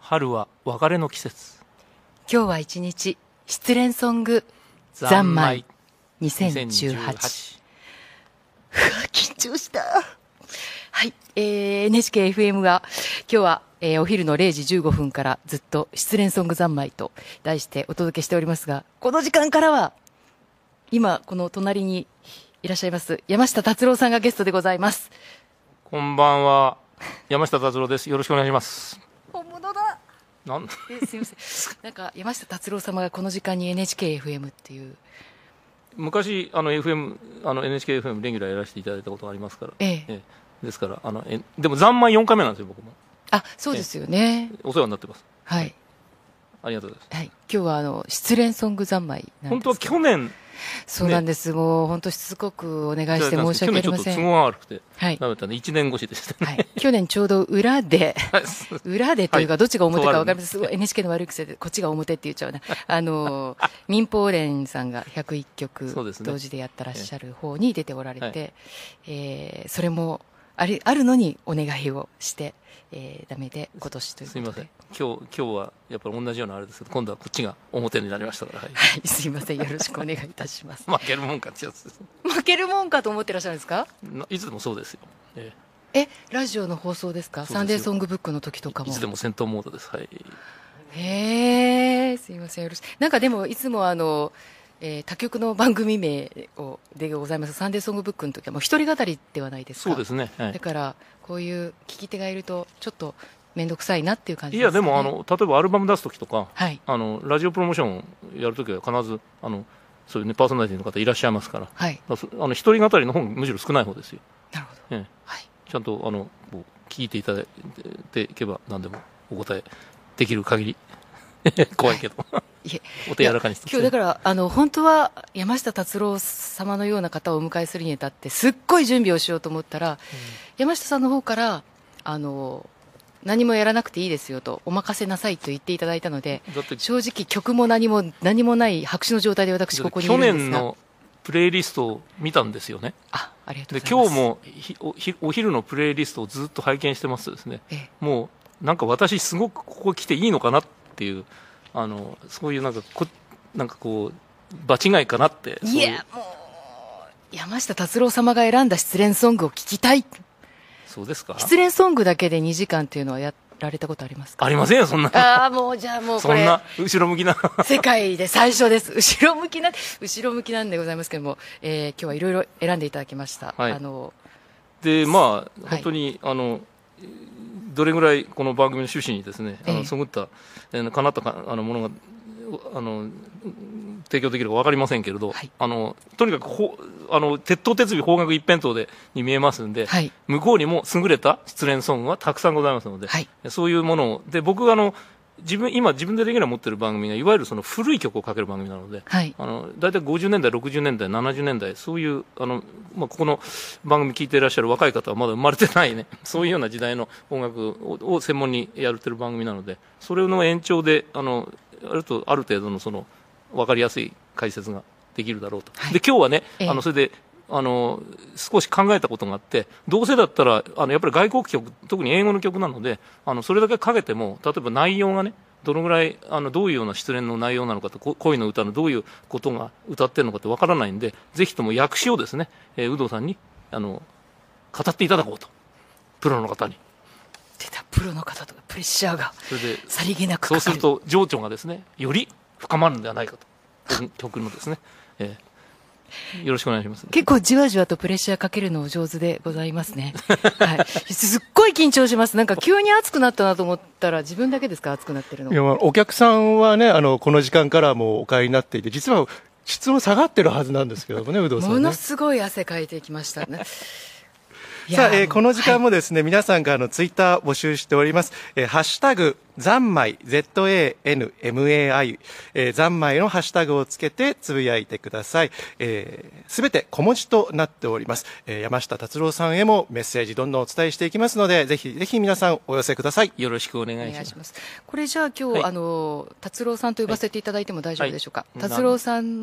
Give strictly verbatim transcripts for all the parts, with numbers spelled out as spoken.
春は別れの季節。 今日は一日失恋ソング三昧にせんじゅうはち。うわ緊張した。はい、えー、エヌエイチケーエフエム が今日は、えー、お昼のれいじじゅうごふんからずっと失恋ソング三昧と題してお届けしておりますが、この時間からは今この隣にいらっしゃいます山下達郎さんがゲストでございます。 こんばんは、山下達郎です。よろしくお願いします。 本物だ。 なんえすみませんなんか山下達郎様がこの時間に エヌエイチケーエフエム っていう昔あの エフエム あの エヌエイチケーエフエム レギュラーやらせていただいたことがありますから、 ええええ、ですからあのえでも残枚よんかいめなんですよ僕も。 あ、そうですよね、 ええ、お世話になってます。 はい、 ありがとうございます。 はい、今日はあの失恋ソング三昧なんです。 本当は去年そうなんです、ね、もう本当しつこくお願いして申し訳ありません。 去年ちょっと都合が悪くて、 はい、 ダメだったんでいちねん越しでしたね、 はい、去年ちょうど裏で裏でというかどっちが表か分かりません、すごい エヌエイチケー の悪い癖でこっちが表って言っちゃうなあの民放連さんがひゃくいっきょく同時でやってらっしゃる方に出ておられて、ね、えー、それもある、あるのにお願いをして、えー、ダメで今年ということで。すみません、 今日今日はやっぱり同じようなあれですけど、今度はこっちが表になりましたから、はい、 はい、すみません、よろしくお願いいたします負けるもんかってやつです。 負けるもんかと思ってらっしゃるんですか。 いつでもそうですよ、えええラジオの放送ですか。サンデーソングブックの時とかもいつでも戦闘モードです。はい、 へえ、すみません、よろしく。なんかでもいつもあのえー、他局の番組名をでございますサンデーソングブックの時はもう一人語りではないですか。 そうですね、はい、 だからこういう聞き手がいるとちょっと面倒くさいなっていう感じです、ね、 いやでもあの例えばアルバム出す時とか、 はい、 あのラジオプロモーションやる時は必ずあのそういう、ね、パーソナリティの方いらっしゃいますから、はい、あの一人語りの方がむしろ少ない方ですよ。 なるほど、ええ、はい、 ちゃんとあの聞いていただいていけば何でもお答えできる限り怖いけど、はい、いえお手柔らかにして、 今日だからあの本当は山下達郎様のような方をお迎えするにあたってすっごい準備をしようと思ったら、うん、山下さんの方からあの何もやらなくていいですよとお任せなさいと言っていただいたので、正直曲も何も何もない白紙の状態で私ここにいるんですが、 去年のプレイリストを見たんですよね。 あ、ありがとうございます。 で今日も お, お昼のプレイリストをずっと拝見してますとですね、ええ、もうなんか私すごくここ来ていいのかなっていうあのそういうなんかこなんかこう場違いかなって。 いやもう山下達郎様が選んだ失恋ソングを聞きたい。 そうですか。 失恋ソングだけでにじかんっていうのはやられたことありますか。 ありませんよそんな。 ああもうじゃあもうこれそんな後ろ向きな世界で最初です。後ろ向きな後ろ向きなんでございますけども、えー、今日はいろいろ選んでいただきました、はい、あのでまあ本当に、はい、あのどれぐらいこの番組の趣旨にですね、あのそぐった、えー、かなったかあのものがあの提供できるか分かりませんけれど、はい、あのとにかくほあの鉄頭鉄尾方角一辺倒でに見えますんで、はい、向こうにも優れた失恋ソングはたくさんございますので、はい、そういうものをで僕があの自分今自分でレギュラー持ってる番組がいわゆるその古い曲をかける番組なので、はい、あの大体ごじゅうねんだいろくじゅうねんだいななじゅうねんだいそういうあの、まあ、ここの番組聞いていらっしゃる若い方はまだ生まれてないねそういうような時代の音楽をを専門にやってる番組なので、それの延長であのあるとある程度のその分かりやすい解説ができるだろうと、はい、で今日はね、ええ、あのそれであの少し考えたことがあって、どうせだったらあのやっぱり外国曲特に英語の曲なので、あのそれだけかけても例えば内容がねどのぐらいあのどういうような失恋の内容なのかと恋の歌のどういうことが歌ってるのかってわからないんで、ぜひとも訳詞をですね、えー、有働さんにあの語っていただこうと、プロの方に。 出た、プロの方とかプレッシャーがそれでさりげなくかかる。 そうすると情緒がですねより深まるのではないかと曲のですね、えー、よろしくお願いします。 結構じわじわとプレッシャーかけるのお上手でございますね、はい、すっごい緊張します。なんか急に熱くなったなと思ったら自分だけですか、熱くなってるの。 いやお客さんはねあのこの時間からもうお帰りになっていて、実は質問下がってるはずなんですけどもね、有働さんね。 ものすごい汗かいてきましたねさあ、えー、この時間もですね、はい、皆さんからのツイッター募集しております。えー、ハッシュタグ残米 ゼットエーエヌエムエーアイ、えー、残米のハッシュタグをつけてつぶやいてください。すべ、えー、て小文字となっております。えー、山下達郎さんへもメッセージどんどんお伝えしていきますので、ぜひぜひ皆さんお寄せください。 よろしくお願いします。ますこれじゃあ今日、はい、あの達郎さんと呼ばせていただいても大丈夫でしょうか。はい、達郎さんの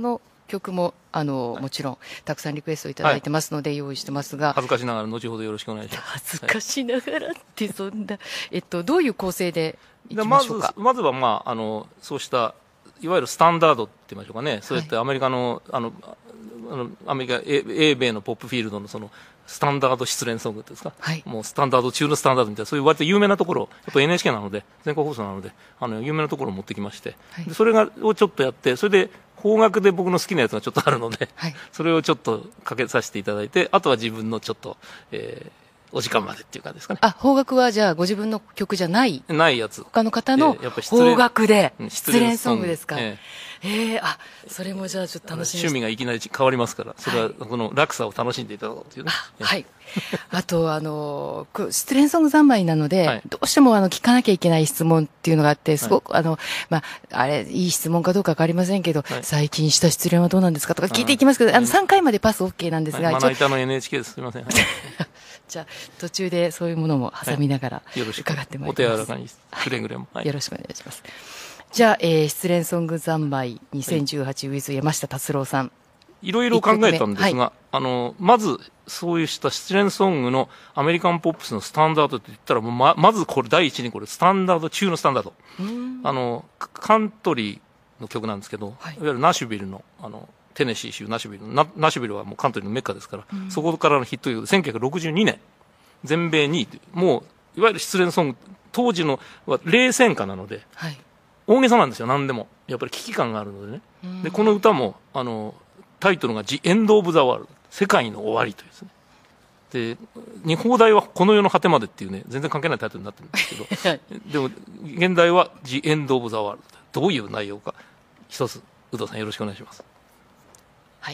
曲もあの、はい、もちろんたくさんリクエストいただいてますので、はい、用意してますが、 恥ずかしながら後ほどよろしくお願いします。 恥ずかしながらってそんな、えっと、どういう構成でいきましょうか。 まず、まずは、まあ、あのそうしたいわゆるスタンダードって言いましょうかね、そうやってアメリカの、はい、あのあのアメリカ英米のポップフィールドのそのスタンダード失恋ソングですか、はい、もうスタンダード中のスタンダードみたいな、そういう割と有名なところ、やっぱ エヌエイチケー なので、全国放送なので、あの有名なところを持ってきまして、はい、でそれがをちょっとやって、それで邦楽で僕の好きなやつがちょっとあるので、はい、それをちょっとかけさせていただいて、あとは自分のちょっと、えー、お時間までっていう感じですかね。 あ、邦楽はじゃあご自分の曲じゃないないやつ、 他の方の邦楽で失恋ソングですか。えーえー、あ、それもじゃあちょっと楽しみに。 趣味がいきなり変わりますから、それはこの落差を楽しんでいただこうというね。 はい。あと、あの、失恋ソング三昧なので、はい、どうしてもあの聞かなきゃいけない質問っていうのがあって、すごく、はい、あの、まあ、あれ、いい質問かどうかわかりませんけど、はい、最近した失恋はどうなんですかとか聞いていきますけど、あの、さんかいまでパス OK なんですが、はい、 まな板の エヌエイチケー です。すみません。はい、 じゃあ、途中でそういうものも挟みながら、伺ってまいります。 お手柔らかに、くれぐれも。 はい、よろしくお願いします。じゃあ、えー、失恋ソング三昧にせんじゅうはち with 山下達郎さん。 いろいろ考えたんですが、はい、あの、まず、そういうした失恋ソングのアメリカンポップスのスタンダードって言ったら、もうま、まずこれ第一にこれスタンダード中のスタンダード。あの、カントリーの曲なんですけど、はい、いわゆるナシュビルの、あの、テネシー州ナシュビルの、ナ, ナシュビルはもうカントリーのメッカですから、そこからのヒット曲でせんきゅうひゃくろくじゅうにねん、全米にい、もう、いわゆる失恋ソング、当時のは冷戦下なので、はい、大げさなんですよ、何でも。やっぱり危機感があるのでね。で、この歌も、あの、タイトルが The End of the World、世界の終わりというですね。で、日本題はこの世の果てまでっていうね、全然関係ないタイトルになってるんですけど、はい、でも、現代は The End of the World。どういう内容か、一つ、有働さんよろしくお願いします。 はい。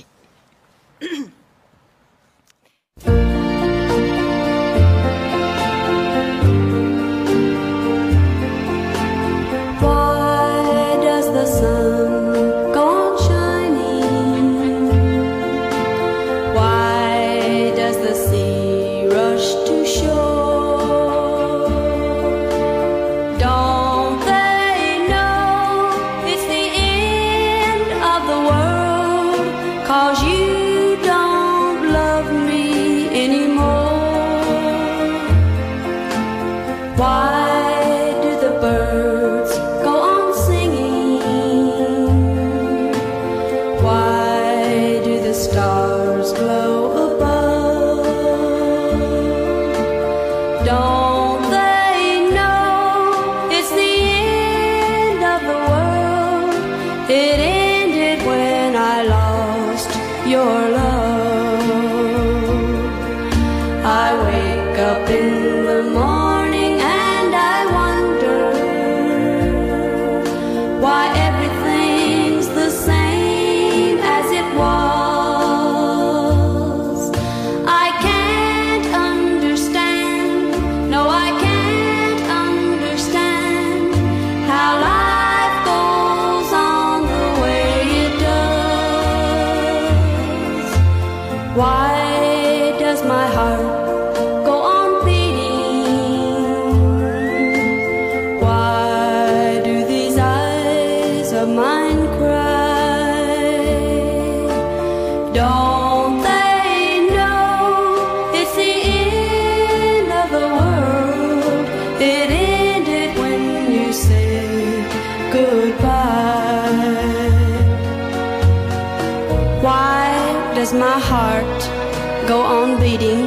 My heart go on beating?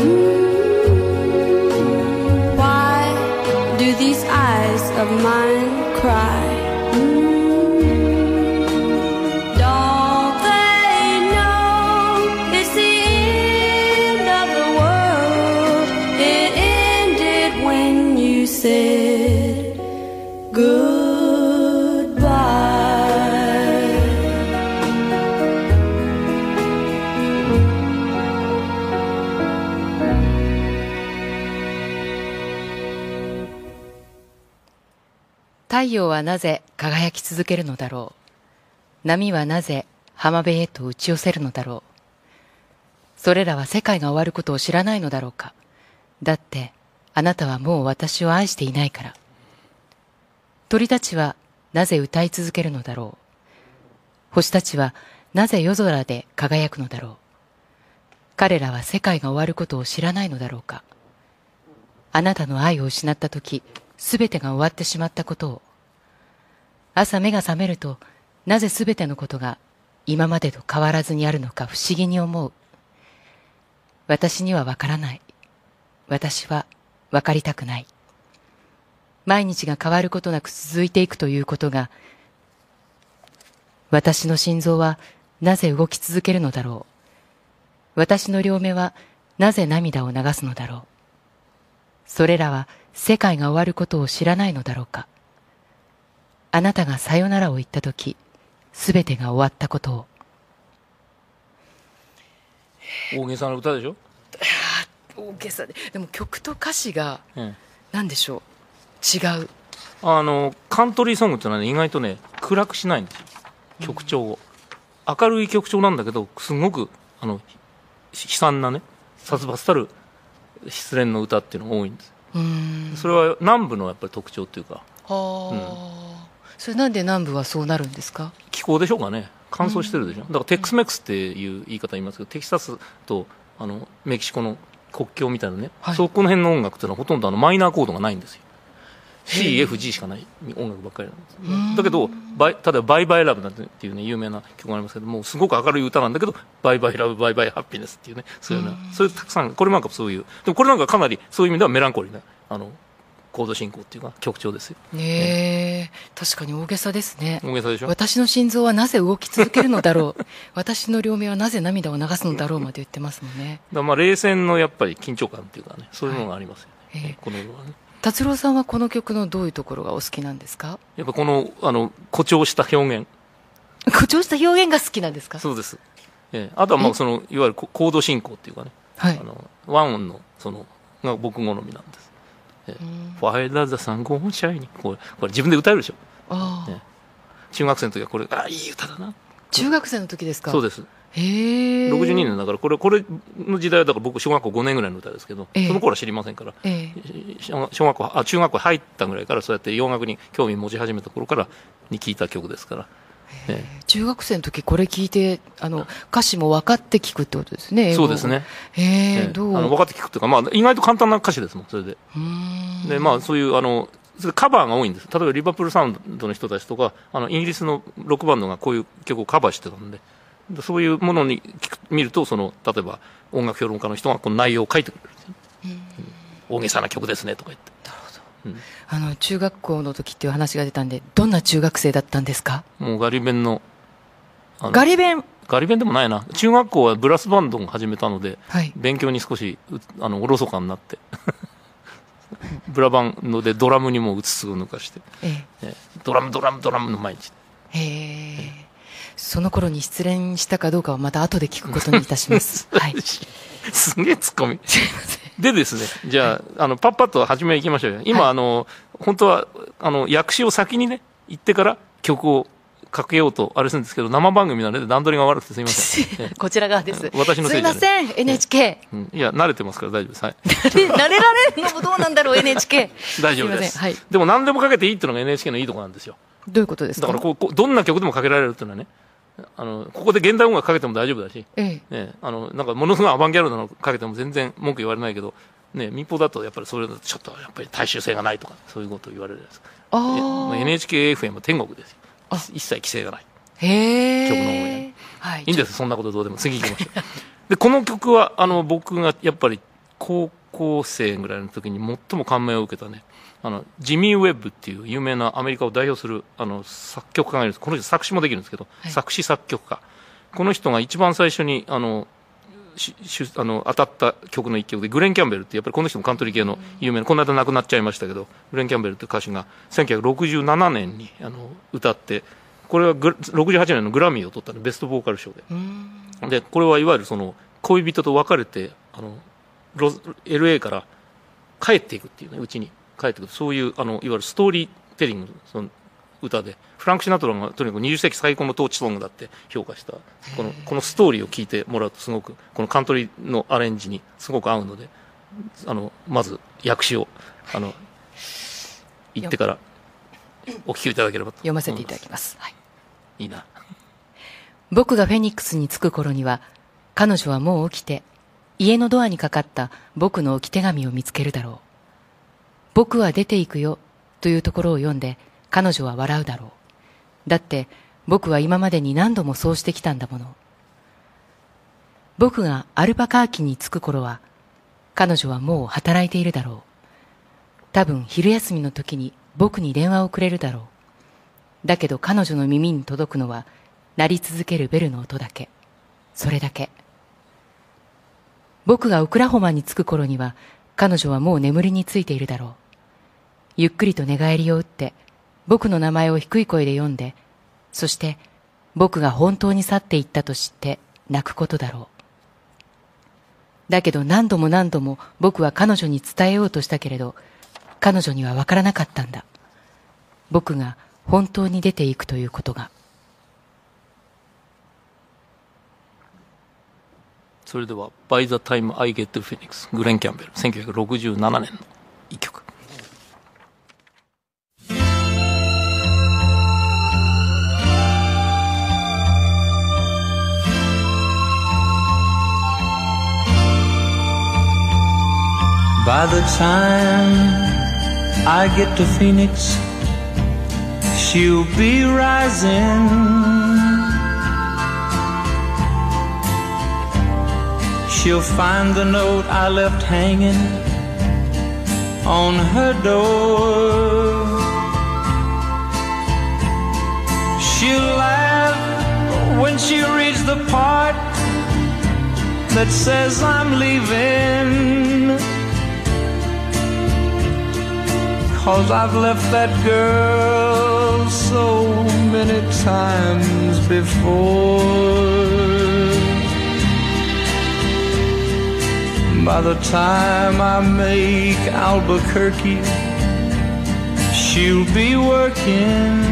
Why do these eyes of mine cry? Don't they know it's the end of the world? It ended when you said goodbye. 太陽はなぜ輝き続けるのだろう。波はなぜ浜辺へと打ち寄せるのだろう。それらは世界が終わることを知らないのだろうか。だってあなたはもう私を愛していないから。鳥たちはなぜ歌い続けるのだろう。星たちはなぜ夜空で輝くのだろう。彼らは世界が終わることを知らないのだろうか。あなたの愛を失ったとき、すべてが終わってしまったことを。朝目が覚めると、なぜすべてのことが今までと変わらずにあるのか不思議に思う。私にはわからない。私はわかりたくない。毎日が変わることなく続いていくということが、私の心臓はなぜ動き続けるのだろう。私の両目はなぜ涙を流すのだろう。それらは世界が終わることを知らないのだろうか。あなたがさよならを言ったとき、すべてが終わったことを。 大げさな歌でしょ。 大げさで、でも曲と歌詞がうん何でしょう、違う。 あのカントリーソングってのはね、意外とね暗くしないんですよ、曲調を。明るい曲調なんだけど、すごくあの悲惨なね、殺伐たる失恋の歌っていうのが多いんです。 うーん。 それは南部のやっぱり特徴っていうか、 はあ、それなんで南部はそうなるんですか？ 気候でしょうかね。乾燥してるでしょ。だからテックスメックスっていう言い方言いますけど、テキサスとあのメキシコの国境みたいなね、 はい、 そこの辺の音楽っていうのはほとんどあのマイナーコードがないんですよ。シーエフジー しかない音楽ばっかりなんです。だけどバイ、例えば「バイバイラブ」なんていうね有名な曲がありますけども、すごく明るい歌なんだけど「バイバイラブバイバイハッピネス」っていうね、そういうね、そういうたくさん、これなんかそういう、でもこれなんかかなりそういう意味ではメランコリーなあのコード進行っていうか曲調ですよ。 ねえ、確かに大げさですね。 大げさでしょ。 私の心臓はなぜ動き続けるのだろう私の両目はなぜ涙を流すのだろうまで言ってますもんね。 だからまあ冷戦のやっぱり緊張感っていうかね、そういうのがありますよね、 はい、 この色はね。 達郎さんはこの曲のどういうところがお好きなんですか？ やっぱこのあの誇張した表現。 誇張した表現が好きなんですか？ そうです、ええ、あとはまあそのいわゆるコード進行っていうかね、 はい、 あのワン音のそのが僕好みなんです。ええ、ファイラーザさんゴーンシャイニー、これこれ自分で歌えるでしょ。 あ、 ええ、中学生の時はこれ、ああいい歌だな。 中学生の時ですか？ そうです。 へえ。 ろくじゅうにねんだから、これこれの時代はだから僕小学校ごねんぐらいの歌ですけど、 ええ、 その頃は知りませんから、 ええ、 小学校あ中学校入ったぐらいからそうやって洋楽に興味持ち始めた頃からに聴いた曲ですから。 ええ、中学生の時これ聞いてあの歌詞も分かって聞くってことですね。英語。 そうですね。 へえ、 ええ、 どうあの分かって聞くっていうか、まあ、意外と簡単な歌詞ですもん、それで。 うーん。 でまあ、そういうあのカバーが多いんです。例えばリバプールサウンドの人たちとか、あのイギリスのロックバンドがこういう曲をカバーしてたんで、そういうものに聞く見ると、その例えば音楽評論家の人がこの内容を書いてくれるんですよ、うん、大げさな曲ですねとか言って。 なるほど、 うん、 あの中学校の時っていう話が出たんで、どんな中学生だったんですか？ もうガリ弁のあのガリ弁ガリ弁でもないな。中学校はブラスバンドを始めたので、 はい、 勉強に少しあのおろそかになってブラバンドでドラムにもうつつを抜かして、 えええドラムドラムドラムの毎日。 へえ。その頃に失恋したかどうかはまた後で聞くことにいたします。はい。 すげえツッコミ。 すいません。 でですね、じゃあ、はい、あのパッパッと始めいきましょうよ。今、はい、あの本当はあの訳詞を先にね言ってから曲をかけようとあれするんですけど、生番組なので段取りが悪くてすみません。 こちら側です。 私のせいじゃない。 すいません、エヌエイチケー。 うん、いや慣れてますから大丈夫です。はい。 慣れられるのもどうなんだろう エヌエイチケー。 大丈夫です。 すいません、はい。 でも何でもかけていいっていうのが エヌエイチケー のいいところなんですよ。 どういうことですか？ だからこうこうどんな曲でもかけられるっていうのはね、あのここで現代音楽かけても大丈夫だし、 ええね、あのなんかものすごいアバンギャルドなのかけても全然文句言われないけど、ね、民放だとやっぱりそれだとちょっとやっぱり大衆性がないとかそういうことを言われるじゃないですか。 ああ。 エヌエイチケーエフエム は天国ですよ。一切規制がない。 へえ。 曲の応援、 はい、 いいんです。そんなことどうでも。次行きましょう。でこの曲はあの僕がやっぱり高校生ぐらいの時に最も感銘を受けたね、あのジミー・ウェッブっていう有名なアメリカを代表するあの作曲家がいるんです。この人作詞もできるんですけど、はい、作詞作曲家。この人が一番最初にあのししあの当たった曲の一曲で、グレン・キャンベルってやっぱりこの人もカントリー系の有名な、この間亡くなっちゃいましたけど、グレン・キャンベルっていう歌手がせんきゅうひゃくろくじゅうななねんにあの歌って、これはグろくじゅうはちねんのグラミーを取ったの、ベストボーカル賞で。でこれはいわゆるその恋人と別れてあのロ エルエー から帰っていくっていうね、うちに帰っていく、そういうあのいわゆるストーリーテリングのその歌で、フランク・シナトラがとにかくにじゅっせいき最高のトーチソングだって評価したこのこのストーリーを聞いてもらうと、すごくこのカントリーのアレンジにすごく合うので、あのまず訳詞をあの言ってからお聞きいただければと読ませていただきます。はい、 いいな。 僕がフェニックスに着く頃には、彼女はもう起きて、家のドアにかかった僕の置き手紙を見つけるだろう。僕は出て行くよというところを読んで、彼女は笑うだろう。だって僕は今までに何度もそうしてきたんだもの。僕がアルバカーキに着く頃は、彼女はもう働いているだろう。多分昼休みの時に僕に電話をくれるだろう。だけど彼女の耳に届くのは鳴り続けるベルの音だけ。それだけ。僕がオクラホマに着く頃には彼女はもう眠りについているだろう。ゆっくりと寝返りを打って僕の名前を低い声で読んで、そして僕が本当に去っていったと知って泣くことだろう。だけど何度も何度も僕は彼女に伝えようとしたけれど、彼女にはわからなかったんだ。僕が本当に出ていくということが。 それでは By the Time I Get to Phoenix グレン・キャンベルせんきゅうひゃくろくじゅうななねんの一曲。 By the time I get to Phoenix, she'll be rising. She'll find the note I left hanging on her door. She'll laugh when she reads the part that says I'm leaving, 'cause I've left that girl so many times before. By the time I make Albuquerque, she'll be working.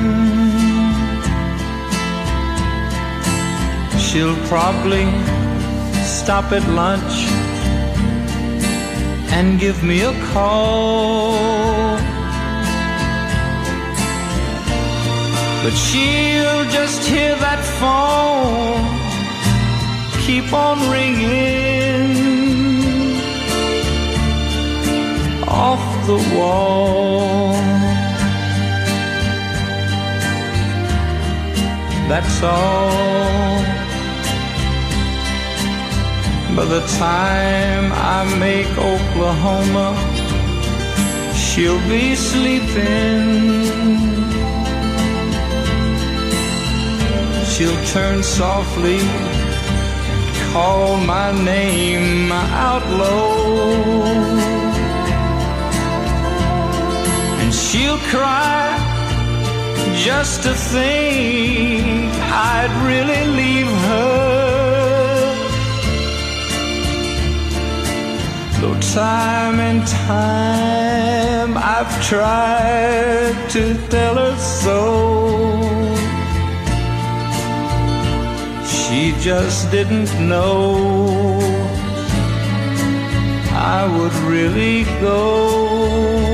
She'll probably stop at lunch and give me a call, but she'll just hear that phone keep on ringing off the wall. That's all. By the time I make Oklahoma, she'll be sleeping. She'll turn softly, call my name out low, and she'll cry just to think I'd really leave her. Though time and time I've tried to tell her so, she just didn't know I would really go.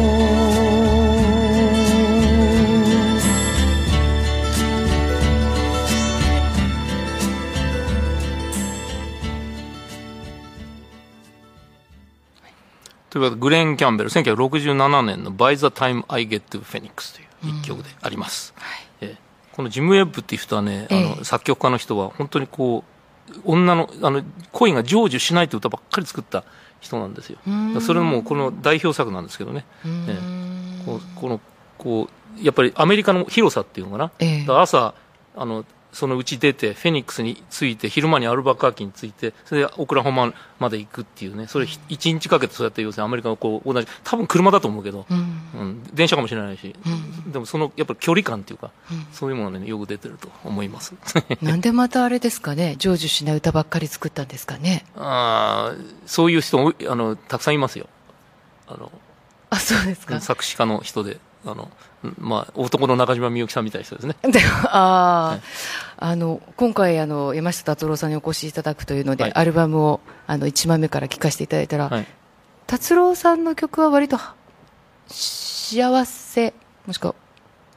というわけでグレン・キャンベルせんきゅうひゃくろくじゅうななねんの By the Time I Get to Phoenix という一曲であります、うんはいえー、このジム・ウェッブっていう人はね、ええ、あの作曲家の人は本当にこう女のあの恋が成就しないという歌ばっかり作った人なんですよ。それもこの代表作なんですけどね、えー、こ, このこうやっぱりアメリカの広さっていうのかな、ええ、だから朝あのそのうち出てフェニックスに着いて昼間にアルバカーキに着いてそれでオクラホマまで行くっていうね、それいちにちかけてそうやって要するにアメリカのこう同じ多分車だと思うけど、うんうん、電車かもしれないし、うん、でもそのやっぱり距離感っていうか、うん、そういうものがねよく出てると思います。 なんでまたあれですかね、成就しない歌ばっかり作ったんですかね。 あそういう人もあのたくさんいますよ。あのあそうですか。 作詞家の人であのまあ、男の中島みゆきさんみたいな人ですね。 であ、はい、あの今回あの山下達郎さんにお越しいただくというので、はい、アルバムをあのいちまいめから聴かせていただいたら、はい、達郎さんの曲は割と幸せもしくは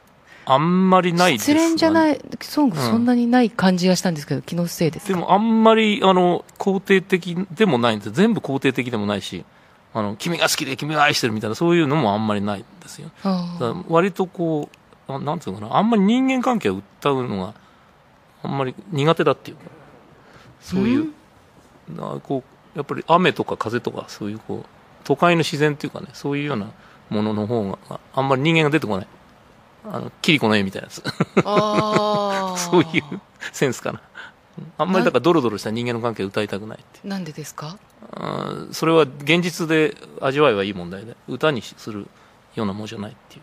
あんまりないです、ね、 失恋じゃないソングそんなにない感じがしたんですけど、うん、気のせいですか。 でもあんまりあの肯定的でもないんですよ。全部肯定的でもないし、あの君が好きで君が愛してるみたいなそういうのもあんまりないんですよ。だから割とこうなんていうのかな、あんまり人間関係を歌うのがあんまり苦手だっていうか、そういう、うん、こうやっぱり雨とか風とかそういうこう都会の自然っていうかね、そういうようなものの方があんまり人間が出てこない、あのキリコの絵みたいなやつあそういうセンスかな。あんまりだからドロドロした人間の関係を歌いたくないって。 なんでですか。 あそれは現実で味わいはいい問題で歌にするようなものじゃないっていう、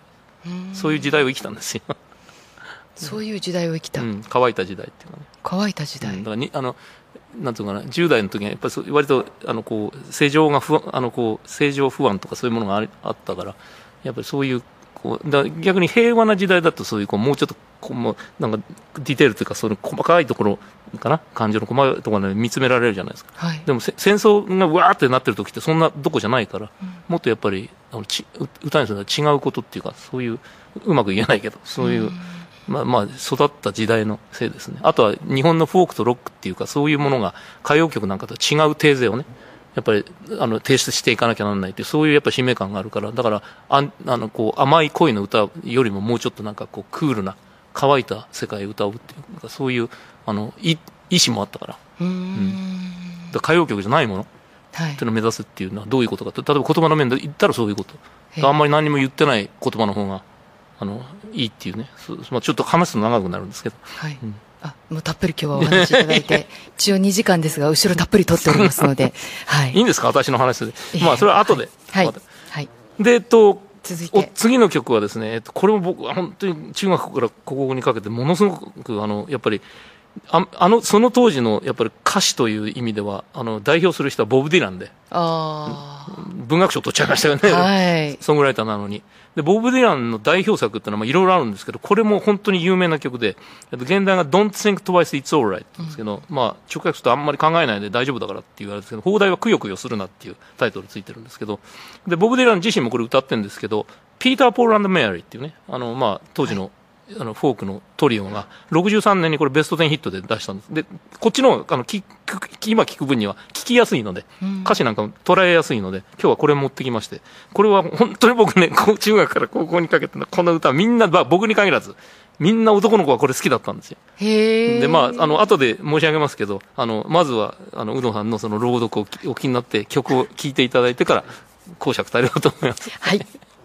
うそういう時代を生きたんですよそういう時代を生きた、うん、 乾いた時代っていうかね。 乾いた時代、うん、 だからにあのなんていうかな、じゅう代の時はやっぱり割とあのこう正常が不安、あのこう正常不安とかそういうものが あ, あったから、やっぱりそういうこうだ逆に平和な時代だとそういうこうもうちょっとこうもうなんかディテールというかその細かいところかな、感情の細かいところで見つめられるじゃないですか、はい、でも戦争がわーってなってる時ってそんなどこじゃないから、うん、もっとやっぱりあのち歌にするのは違うことっていうか、そういううまく言えないけどそういう、うんまあ、まあ育った時代のせいですね。あとは日本のフォークとロックっていうかそういうものが歌謡曲なんかと違うテーゼをねやっぱりあの提出していかなきゃならないっていうそういうやっぱ使命感があるから、だからああのこう甘い恋の歌よりももうちょっとなんかこうクールな乾いた世界を歌うっていうなんかそういうあの意思もあったから、うんうんだから歌謡曲じゃないもの、はい、っていうのを目指すっていうのはどういうことかと、例えば言葉の面で言ったらそういうこと、あんまり何も言ってない言葉の方があのいいっていうね、まあ、ちょっと話すの長くなるんですけど、はいうん、 あもうたっぷり今日はお話しいただいて一応にじかんですが後ろたっぷり取っておりますので、はい、いいんですか私の話で、まあそれは後で、 はいはいはい、 でえっと続いて次の曲はですね、えっと、これも僕は本当に中学から高校にかけてものすごくあのやっぱりああのその当時のやっぱり歌手という意味ではあの代表する人はボブ・ディランで、あ文学賞取っちゃいましたよね、はい、ソングライターなのに。でボブ・ディランの代表作っていうのはいろいろあるんですけど、これも本当に有名な曲で、現代が Don't think twice it's alright って言うんですけど、うん、まあ直訳するとあんまり考えないで大丈夫だからって言われるんですけど、放題はくよくよするなっていうタイトルついてるんですけど、でボブ・ディラン自身もこれ歌ってるんですけど、ピーター・ポール&メアリーっていうね、あのまあ当時の、はいあのフォークのトリオがろくじゅうさんねんにこれベストテンヒットで出したんです。でこっちのあのき今聞く分には聞きやすいので、歌詞なんかも捉えやすいので今日はこれ持ってきまして、これは本当に僕ね中学から高校にかけてのこの歌みんな、まあ、僕に限らずみんな男の子はこれ好きだったんですよ。へでまああの後で申し上げますけど、あのまずはあの有働さんのその朗読をお気になって曲を聴いていただいてから講釈されようと思います。 はい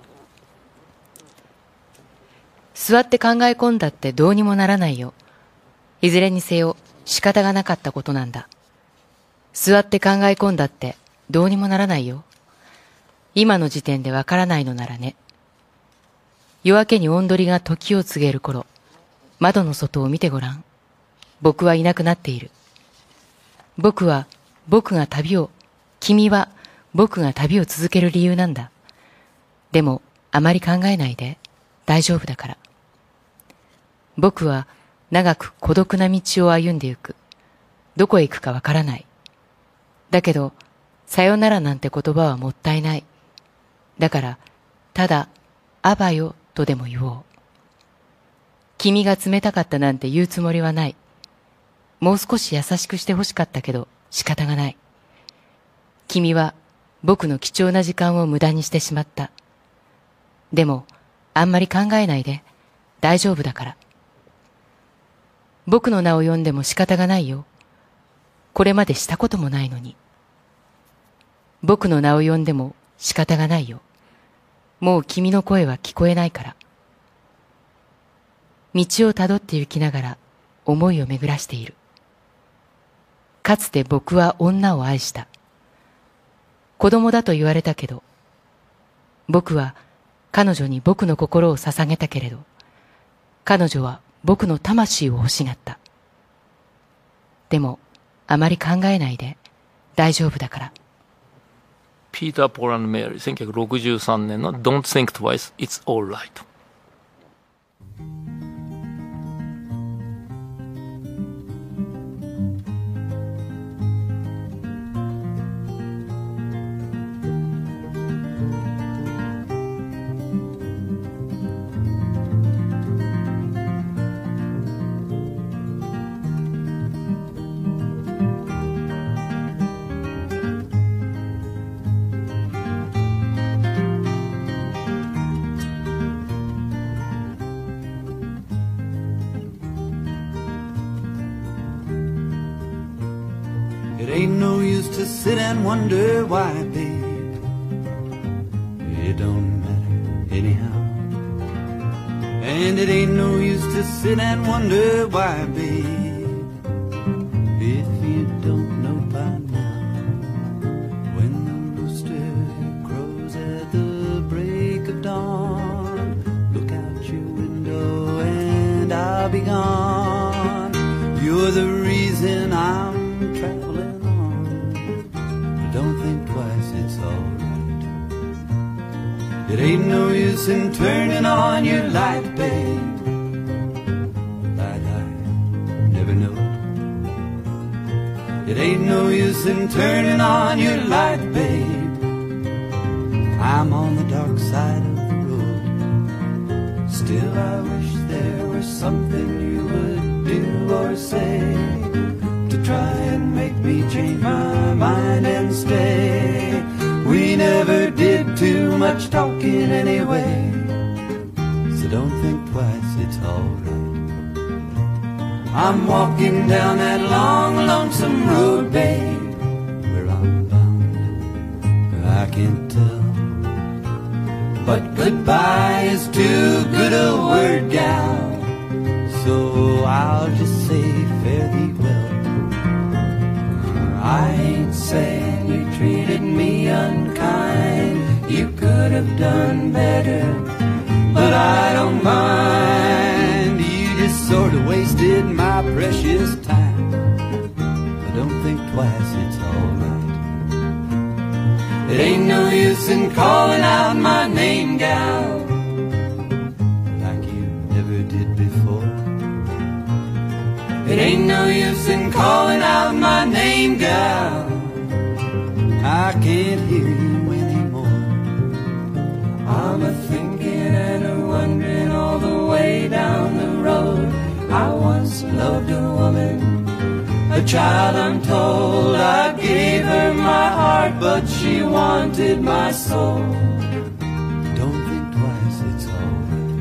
座って考え込んだってどうにもならないよ。いずれにせよ仕方がなかったことなんだ。座って考え込んだってどうにもならないよ。今の時点でわからないのならね。夜明けにおんどりが時を告げる頃、窓の外を見てごらん。僕はいなくなっている。僕は僕が旅を、君は僕が旅を続ける理由なんだ。でもあまり考えないで、大丈夫だから。僕は長く孤独な道を歩んでゆく。どこへ行くかわからない。だけど、さよならなんて言葉はもったいない。だから、ただ、あばよとでも言おう。君が冷たかったなんて言うつもりはない。もう少し優しくしてほしかったけど仕方がない。君は僕の貴重な時間を無駄にしてしまった。でも、あんまり考えないで。大丈夫だから。僕の名を呼んでも仕方がないよ。これまでしたこともないのに。僕の名を呼んでも仕方がないよ。もう君の声は聞こえないから。道をたどって行きながら思いを巡らしている。かつて僕は女を愛した。子供だと言われたけど、僕は彼女に僕の心を捧げたけれど、彼女は僕の魂を欲しがった。でも、あまり考えないで、大丈夫だから。 ピーター・ポール&メアリー、せんきゅうひゃくろくじゅうさんねんの Don't think twice, it's alright。 ain't no use to sit and wonder why, babe. It don't matter anyhow. And it ain't no use to sit and wonder why, babe. If you don't know by now, when the rooster crows at the break of dawn, look out your window and I'll be gone. You're the reason I'm traveling on. Don't think twice, it's alright. It ain't no use in turning on your light, babe. Light I never know. It ain't no use in turning on your light, babe. I'm on the dark side of the road. Still I wish there was something you would do or say to try and make me change my mind and stay. We never did too much talking anyway, so don't think twice, it's alright. I'm walking down that long, lonesome road, babe. Where I'm bound, I can't tell. But goodbye is too good a word, gal, so I'll just say fare thee well. I ain't saying you treated me unkind, you could have done better, but I don't mind. You just sort of wasted my precious time, but don't think twice, it's alright. It ain't no use in calling out my name, gal, like you never did before. It ain't no use in calling out my name, gal, I can't hear you anymore. I'm a-thinking and a-wondering all the way down the road. I once loved a woman, a child I'm told. I gave her my heart, but she wanted my soul. Don't think twice, it's alright.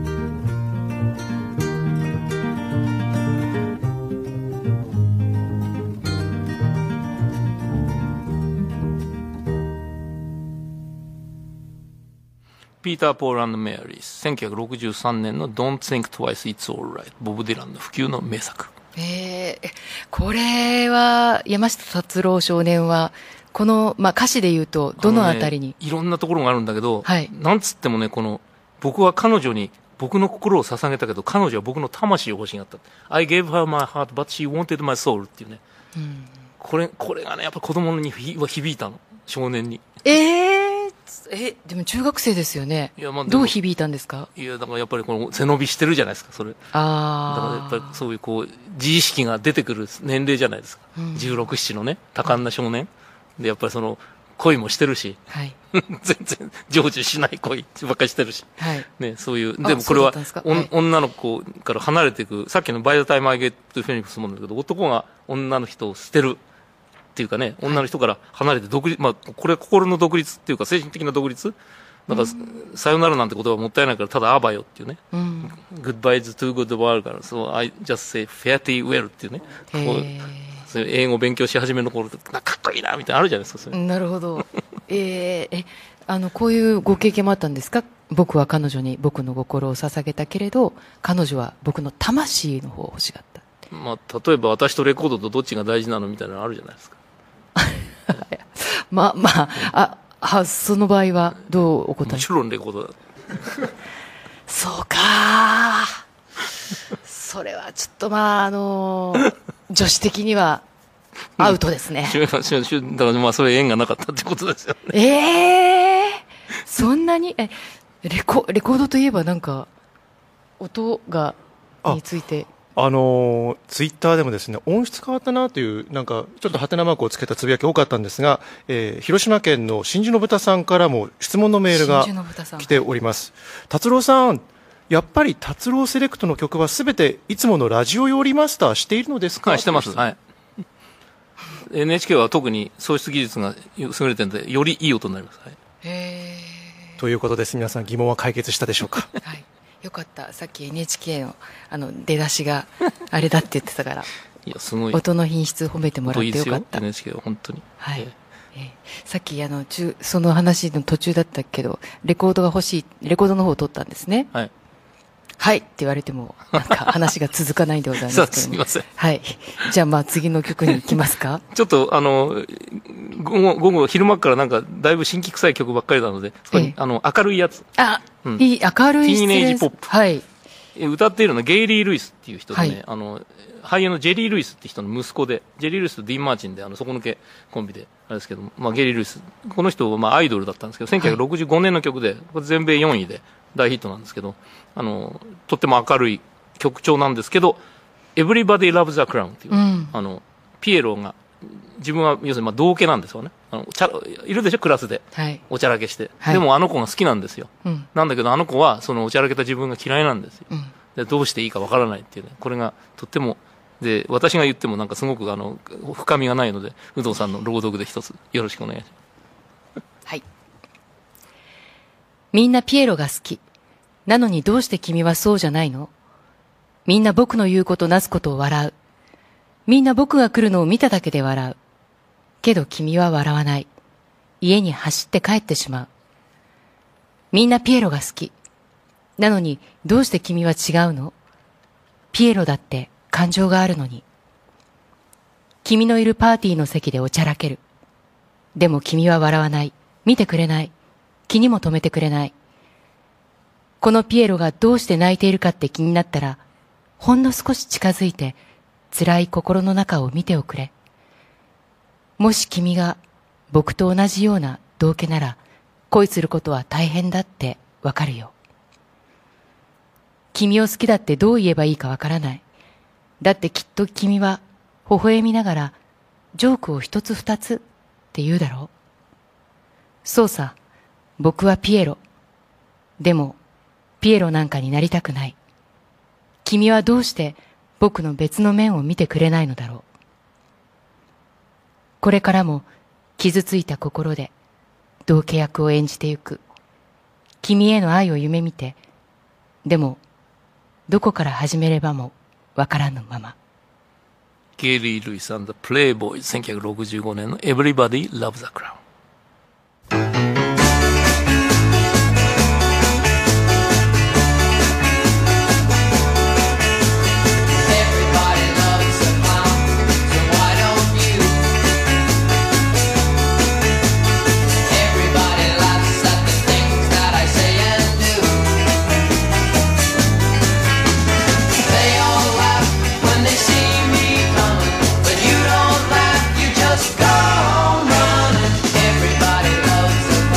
ピーター・ポール&メアリー、せんきゅうひゃくろくじゅうさんねんの Don't Think Twice It's Alright、 ボブ・ディランの不朽の名作。 えー、これは山下達郎少年はこの、まあ、歌詞で言うとどのあたりに、 ね、いろんなところがあるんだけど、 はい、 なんつってもね、この僕は彼女に僕の心を捧げたけど彼女は僕の魂を欲しがった。 I gave her my heart but she wanted my soul っていうね、うん、これこれがねやっぱ子供に響いたの、少年に。 えーえでも中学生ですよね。いや、まあ、どう響いたんですか？ いやだからやっぱりこの背伸びしてるじゃないですか、それ。あだからやっぱりそういうこう自意識が出てくる年齢じゃないですか、うん、じゅうろく、ななのね多感な少年で、やっぱりその恋もしてるし、はい、全然成就しない恋ばっかりしてるし、はいね、そういうでもこれは、はい、女の子から離れていく、さっきのバイオタイムアイゲットフェニックスもなんだけど、男が女の人を捨てるっていうかね、女の人から離れて独立、まあ、これは心の独立っていうか精神的な独立だから、うん、さよならなんて言葉はもったいないからただあばよっていうね、うん、Goodbye is too good world から、そう I just say fare thee well っていうね、こうそういう英語を勉強し始めの頃ってかっこいいなみたいなのあるじゃないですか、それ。なるほど。 えー、えあのこういうご経験もあったんですか？僕は彼女に僕の心を捧げたけれど彼女は僕の魂の方を欲しがった。 まあ、例えば私とレコードとどっちが大事なのみたいなのあるじゃないですか。 まあまあ、あ、あ、その場合はどうお答え？ もちろんレコードだ。 そうか。それはちょっとまああの女子的にはアウトですね。 だからまあそれ縁がなかったってことですよね。 ええー、そんなにえレコレコードといえばなんか音がについて。 あのツイッターでもですね、音質変わったなというなんかちょっとハテナマークをつけたつぶやき多かったんですが、えー、広島県の真珠の豚さんからも質問のメールが来ております。達郎さん、やっぱり達郎セレクトの曲はすべていつものラジオ用リマスターしているのですか？ はい、してます。はい。エヌエイチケー は特に送出技術が優れているのでよりいい音になります。はい、 へーということです。皆さん疑問は解決したでしょうか？はい。 よかった、さっき エヌエイチケー の, あの出だしがあれだって言ってたからいやすごい音の品質褒めてもらってよかった。 エヌエイチケー は本当に。 はい。えーえー、さっきあの中その話の途中だったけど、レコードが欲しい、レコードの方を取ったんですね。 はい。 はいって言われてもなんか話が続かないんでございますけど、ね、 すみません。 はい。じゃあまあ次の曲に行きますか。 ちょっとあの午後午後昼間からなんかだいぶ新規臭い曲ばっかりなので、そこに、ええ、あの明るいやつ。 あ、うん、いい明るいティーネイジポップ。 はい。 歌っているのはゲイリー・ルイスっていう人でね、はい、あの俳優のジェリー・ルイスって人の息子で、ジェリー・ルイスとディーン・マーチンであの底抜けコンビであれですけども、まあ、ゲイリー・ルイスこの人はまあアイドルだったんですけどせんきゅうひゃくろくじゅうごねんの曲で、これ全米よんいで大ヒットなんですけど、あのとっても明るい曲調なんですけど、Everybody Loves the Clown っていう、うん、あのピエロが自分は要するにまあ道家なんですよね。あのちゃいるでしょクラスで、はい、おちゃらけして、はい、でもあの子が好きなんですよ、うん、なんだけどあの子はそのおちゃらけた自分が嫌いなんですよ、うん、でどうしていいかわからないっていうね、これがとってもで私が言ってもなんかすごくあの深みがないので、有働さんの朗読で一つよろしくお願いします。 はい。みんなピエロが好き。なのにどうして君はそうじゃないの？みんな僕の言うことなすことを笑う。みんな僕が来るのを見ただけで笑う。けど君は笑わない。家に走って帰ってしまう。みんなピエロが好き。なのにどうして君は違うの？ピエロだって感情があるのに。君のいるパーティーの席でおちゃらける。でも君は笑わない。見てくれない。気にも留めてくれない。このピエロがどうして泣いているかって気になったら、ほんの少し近づいて辛い心の中を見ておくれ。もし君が僕と同じような道家なら恋することは大変だってわかるよ。君を好きだってどう言えばいいかわからない。だってきっと君は微笑みながらジョークを一つ二つって言うだろう。そうさ、僕はピエロ。でもピエロなんかになりたくない。君はどうして僕の別の面を見てくれないのだろう。これからも傷ついた心で道家役を演じてゆく。君への愛を夢見て、でもどこから始めればもわからぬまま。 ゲイリー・ルイス&プレイボーイズせんきゅうひゃくろくじゅうごねんの Everybody Loves the Clown。 Just go on running. Everybody loves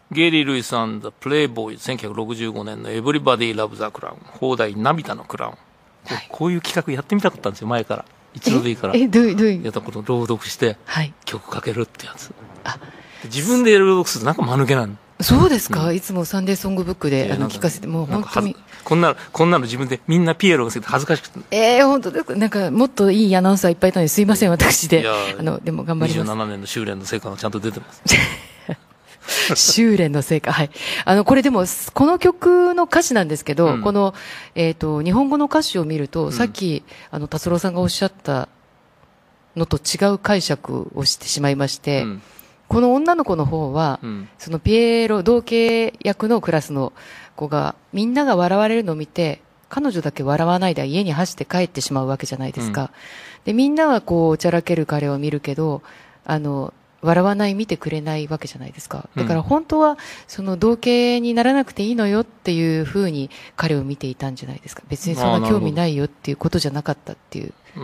ゲイリー・ルイス&ザ・プレイボーイズ、せんきゅうひゃくろくじゅうごねんのエブリバディ・ラブ・ザ・クラウン、放題涙のクラウン、はい、こういう企画やってみたかったんですよ、前から。一度でいいから。 え、どういう、どういう。 やったこと朗読して、はい、曲かけるってやつ。 あ、 自分で朗読するとなんか間抜けなの。 そうですか、うん、いつもサンデーソングブックであの聞かせて、もう本当に。 こんな、こんなの自分でみんなピエロがつけて恥ずかしくて。 ええー、本当ですか。なんかもっといいアナウンサーいっぱいいたのにすいません、私で。あの、でも頑張ります。 にじゅうななねんの修練の成果がちゃんと出てます。 修練の成果。はい。あの、これでも、この曲の歌詞なんですけど、うん、この、えっ、ー、と、日本語の歌詞を見ると、うん、さっき、あの、達郎さんがおっしゃったのと違う解釈をしてしまいまして、うん、この女の子の方は、うん、そのピエロ、同系役のクラスの子が、みんなが笑われるのを見て、彼女だけ笑わないで家に走って帰ってしまうわけじゃないですか。うん、で、みんなはこう、おちゃらける彼を見るけど、あの、笑わない、見てくれないわけじゃないですか。だから本当は、その同型にならなくていいのよっていうふうに彼を見ていたんじゃないですか。別にそんな興味ないよっていうことじゃなかったっていう。 うん、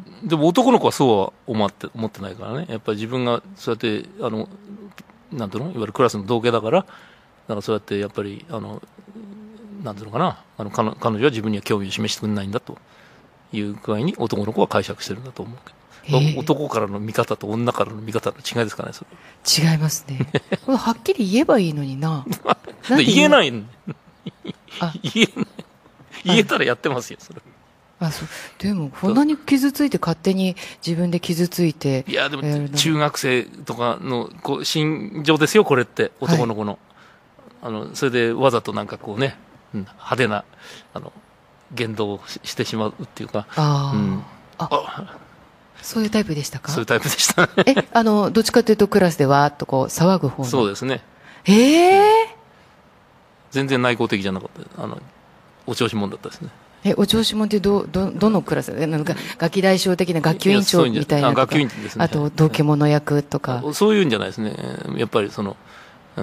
でも男の子はそうは思って、思ってないからね。やっぱり自分がそうやって、あの、なんていうの、いわゆるクラスの同型だから、だからそうやってやっぱり、あの、なんていうのかな、あの、彼女は自分には興味を示してくれないんだという具合に男の子は解釈してるんだと思うけど。男からの見方と女からの見方の違いですかね、それ。違いますね。はっきり言えばいいのにな。 言えないの。言えない。言えたらやってますよ、それ。 あ、そう。でも、こんなに傷ついて勝手に自分で傷ついて。 いや、でも、中学生とかの、こう、心情ですよ、これって。男の子の。はい、あの、それでわざとなんかこうね、うん、派手な、あの、言動を し, してしまうっていうか。 あ、 うん、 あ。あそういうタイプでしたか？ そういうタイプでしたね。 え、あの、どっちかというとクラスでわーっとこう騒ぐ方の。 そうですね。 ええー、 全然内向的じゃなかった。あの、お調子者だったですね。 え、お調子者ってど、ど、どのクラスなんか、ガキ大将的な学級委員長みたいなとか。 学級委員ですね。 あと、同居者役とか。 そういうんじゃないですね。やっぱりその、うん、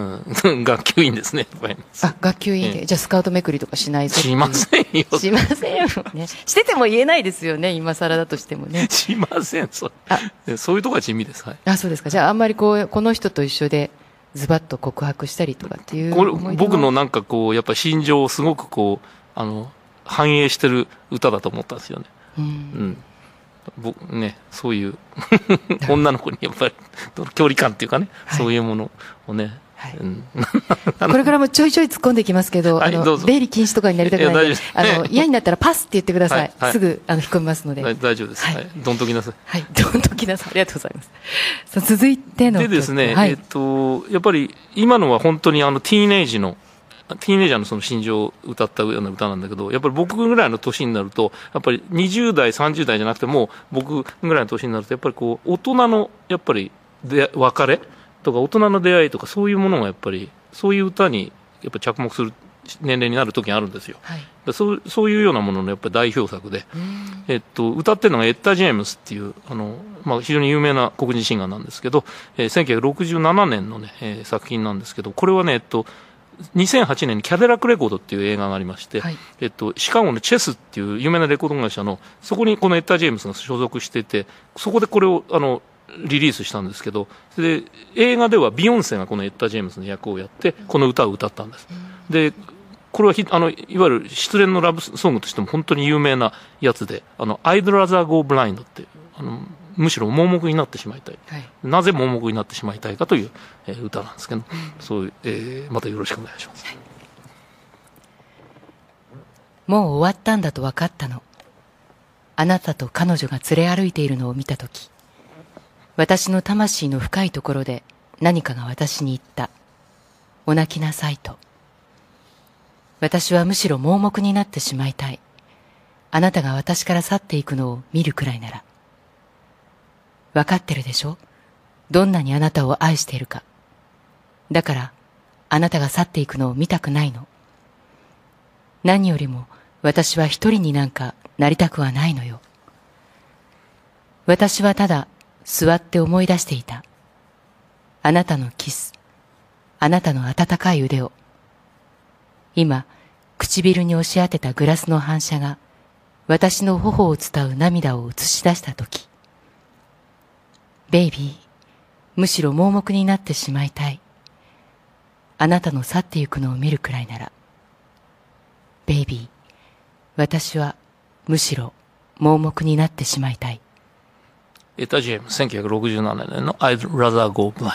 学級委員ですね。 あ、学級委員で、ええ、じゃあスカウトめくりとかしないぞ。 しませんよ。 しませんよね。してても言えないですよね、今更だとしてもね。 しません、そう。あ、そういうとこは地味です。はい。 あ、そうですか。じゃああんまりこう、この人と一緒で、ズバッと告白したりとかっていうこれ。僕のなんかこう、やっぱ心情をすごくこう、あの、反映してる歌だと思ったんですよね。うん。うん僕ね、そういう女の子にやっぱり距離感っていうかね、はい、そういうものをね、はいうん、 これからもちょいちょい突っ込んでいきますけど、はい、あの出入り禁止とかになりたくないので、あの嫌になったらパスって言ってください。はいはい、すぐあの引っ込みますので、 はい、大丈夫です。はい、どんときなさい。 はい、どんときなさい。ありがとうございます。さあ続いてのでですね、はい、えっとやっぱり今のは本当にあのティーンエイジのティーンエイジャーのその心情を歌ったような歌なんだけど、やっぱり僕ぐらいの年になると、やっぱりにじゅう代、さんじゅう代じゃなくても、僕ぐらいの年になると、やっぱりこう、大人の、やっぱり、で、別れとか、大人の出会いとか、そういうものがやっぱり、そういう歌に、やっぱり着目する年齢になる時があるんですよ。はい、そうそういうようなもののやっぱり代表作で、えっと、歌ってるのがエッタ・ジェームスっていう、あの、まあ、非常に有名な黒人シンガーなんですけど、えー、せんきゅうひゃくろくじゅうななねんのね、えー、作品なんですけど、これはね、えっと、にせんはちねんにキャデラックレコードっていう映画がありまして、はい、えっと、シカゴのチェスっていう有名なレコード会社の、そこにこのエッタ・ジェームスが所属していて、そこでこれを、あの、リリースしたんですけど、で、映画ではビヨンセがこのエッタ・ジェームスの役をやって、この歌を歌ったんです。で、これはひあのいわゆる失恋のラブソングとしても本当に有名なやつで、あの、I'd rather go blind っていう、あの、むしろ盲目になってしまいたい、はい、なぜ盲目になってしまいたいかという、えー、歌なんですけど、そういう、えー、またよろしくお願いします。はい、 もう終わったんだと分かったの。あなたと彼女が連れ歩いているのを見たとき、私の魂の深いところで何かが私に言った。お泣きなさいと。私はむしろ盲目になってしまいたい。あなたが私から去っていくのを見るくらいなら。わかってるでしょ？どんなにあなたを愛しているか。だから、あなたが去っていくのを見たくないの。何よりも私は一人になんかなりたくはないのよ。私はただ座って思い出していた。あなたのキス、あなたの温かい腕を。今、唇に押し当てたグラスの反射が私の頬を伝う涙を映し出したとき、ベイビー、むしろ盲目になってしまいたい。 あなたの去ってゆくのを見るくらいなら、ベイビー、私はむしろ盲目になってしまいたい。 エタ・ジェームズ、せんきゅうひゃくろくじゅうななねんの I'd rather go blind。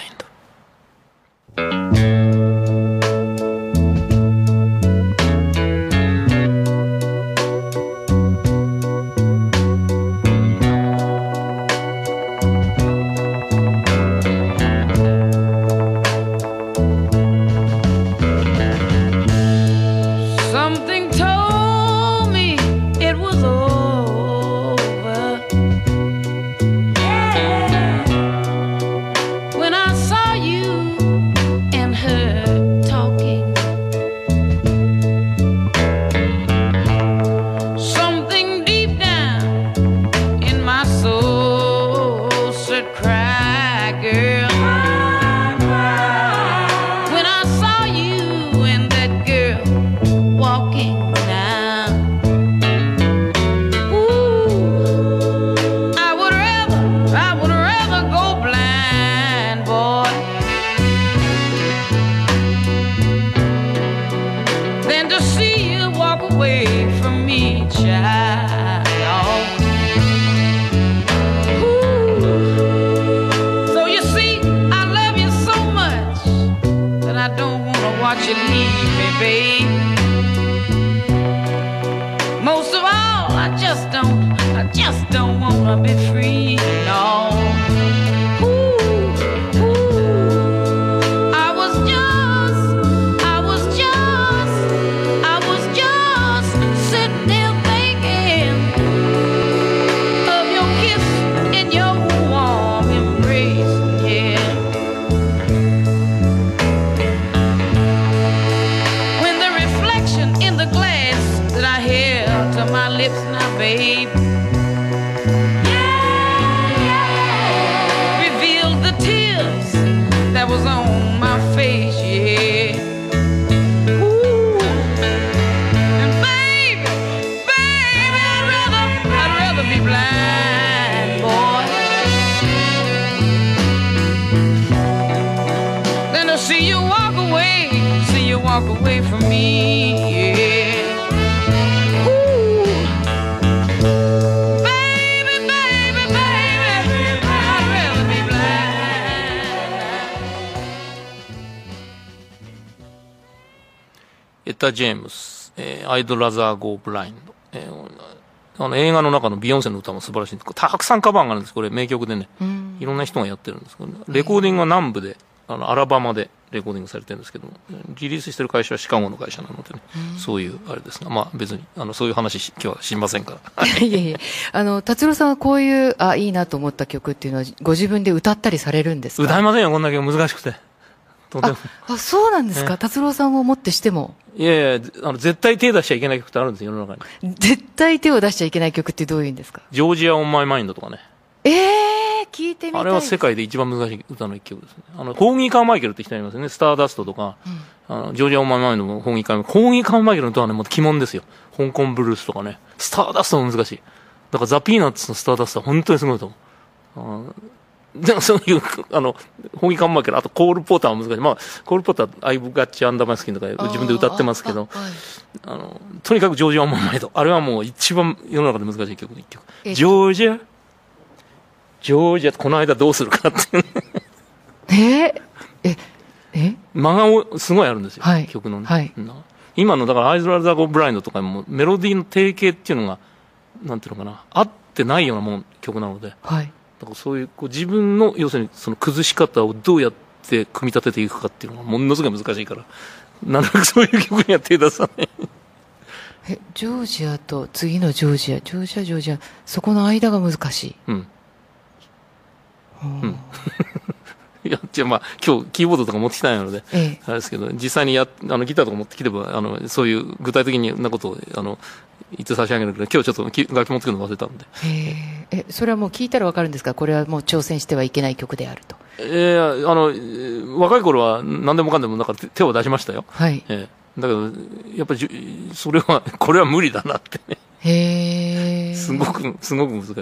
エタ・ジェームス、えー、I'd rather go blind、えー、あの映画の中のビヨンセの歌も素晴らしいんです。たくさんカバーがあるんです。これ名曲でね、いろんな人がやってるんですけど、ね、レコーディングは南部で、あのアラバマでレコーディングされてるんですけども、リリースしてる会社はシカゴの会社なのでね、そういうあれですが、まあ別にあのそういう話今日はしませんから。 いやいや、あの達郎さんはこういうあいいなと思った曲っていうのはご自分で歌ったりされるんですか？ 歌いませんよ、こんな曲難しくて。とても。 あ, あそうなんですか、ね、達郎さんをもってしても。 いやいや、あの絶対手出しちゃいけない曲ってあるんですよ、世の中に。 絶対手を出しちゃいけない曲ってどういうんですか？ ジョージア・オン・マイ・マインドとかね。 ええー、聞いてみたい。 あれは世界で一番難しい歌の一曲ですね。あの、ホーギー・カーマイケルって人いますよね。スターダストとか、うん、あのジョージア・オン・マイ・マインドもホーギー・カーマイケル。ホーギー・カーマイケルの歌はね、もう鬼門ですよ。香港ブルースとかね。スターダストも難しい。だからザ・ピーナッツのスターダストは本当にすごいと思う。でもそういう、あの、ホーギー・カーマイケル、あとコール・ポーターも難しい。まあ、コール・ポーター、アイブ・ガッチ・アンダー・マイ・スキンとか自分で歌ってますけど、あ, あ,、はい、あの、とにかくジョージア・オン・マイ・マインド。あれはもう一番世の中で難しい曲の一曲。ジョージア、ジョージア、この間どうするかっていうえええ間がおすごいあるんですよ、 はい、 曲のね、 はい、 今のだから「アイズ・ラザー・ゴ・ブラインド」とかもメロディーの定型っていうのがなんていうのかな、合ってないようなもん曲なので、 はい、 だからそういうこう自分の要するにその崩し方をどうやって組み立てていくかっていうのがものすごい難しいから、なるべくそういう曲には手出さないえジョージアと次のジョージア、ジョージアジョージア、そこの間が難しい。 うんうん、いやじゃあまあ今日キーボードとか持ってきたんやので、ええ、あれですけど実際にやあのギターとか持ってきればあのそういう具体的なことをあの言って差し上げるけど、今日ちょっと楽器持ってくるの忘れたんで。 ええ、それはもう聞いたら分かるんですか？これはもう挑戦してはいけない曲であると。 えー、あの若い頃は何でもかんでもなんか手を出しましたよ、 はい、 えー、だけどやっぱりそれはこれは無理だなってね。 へえ。 すごくすごく難しい。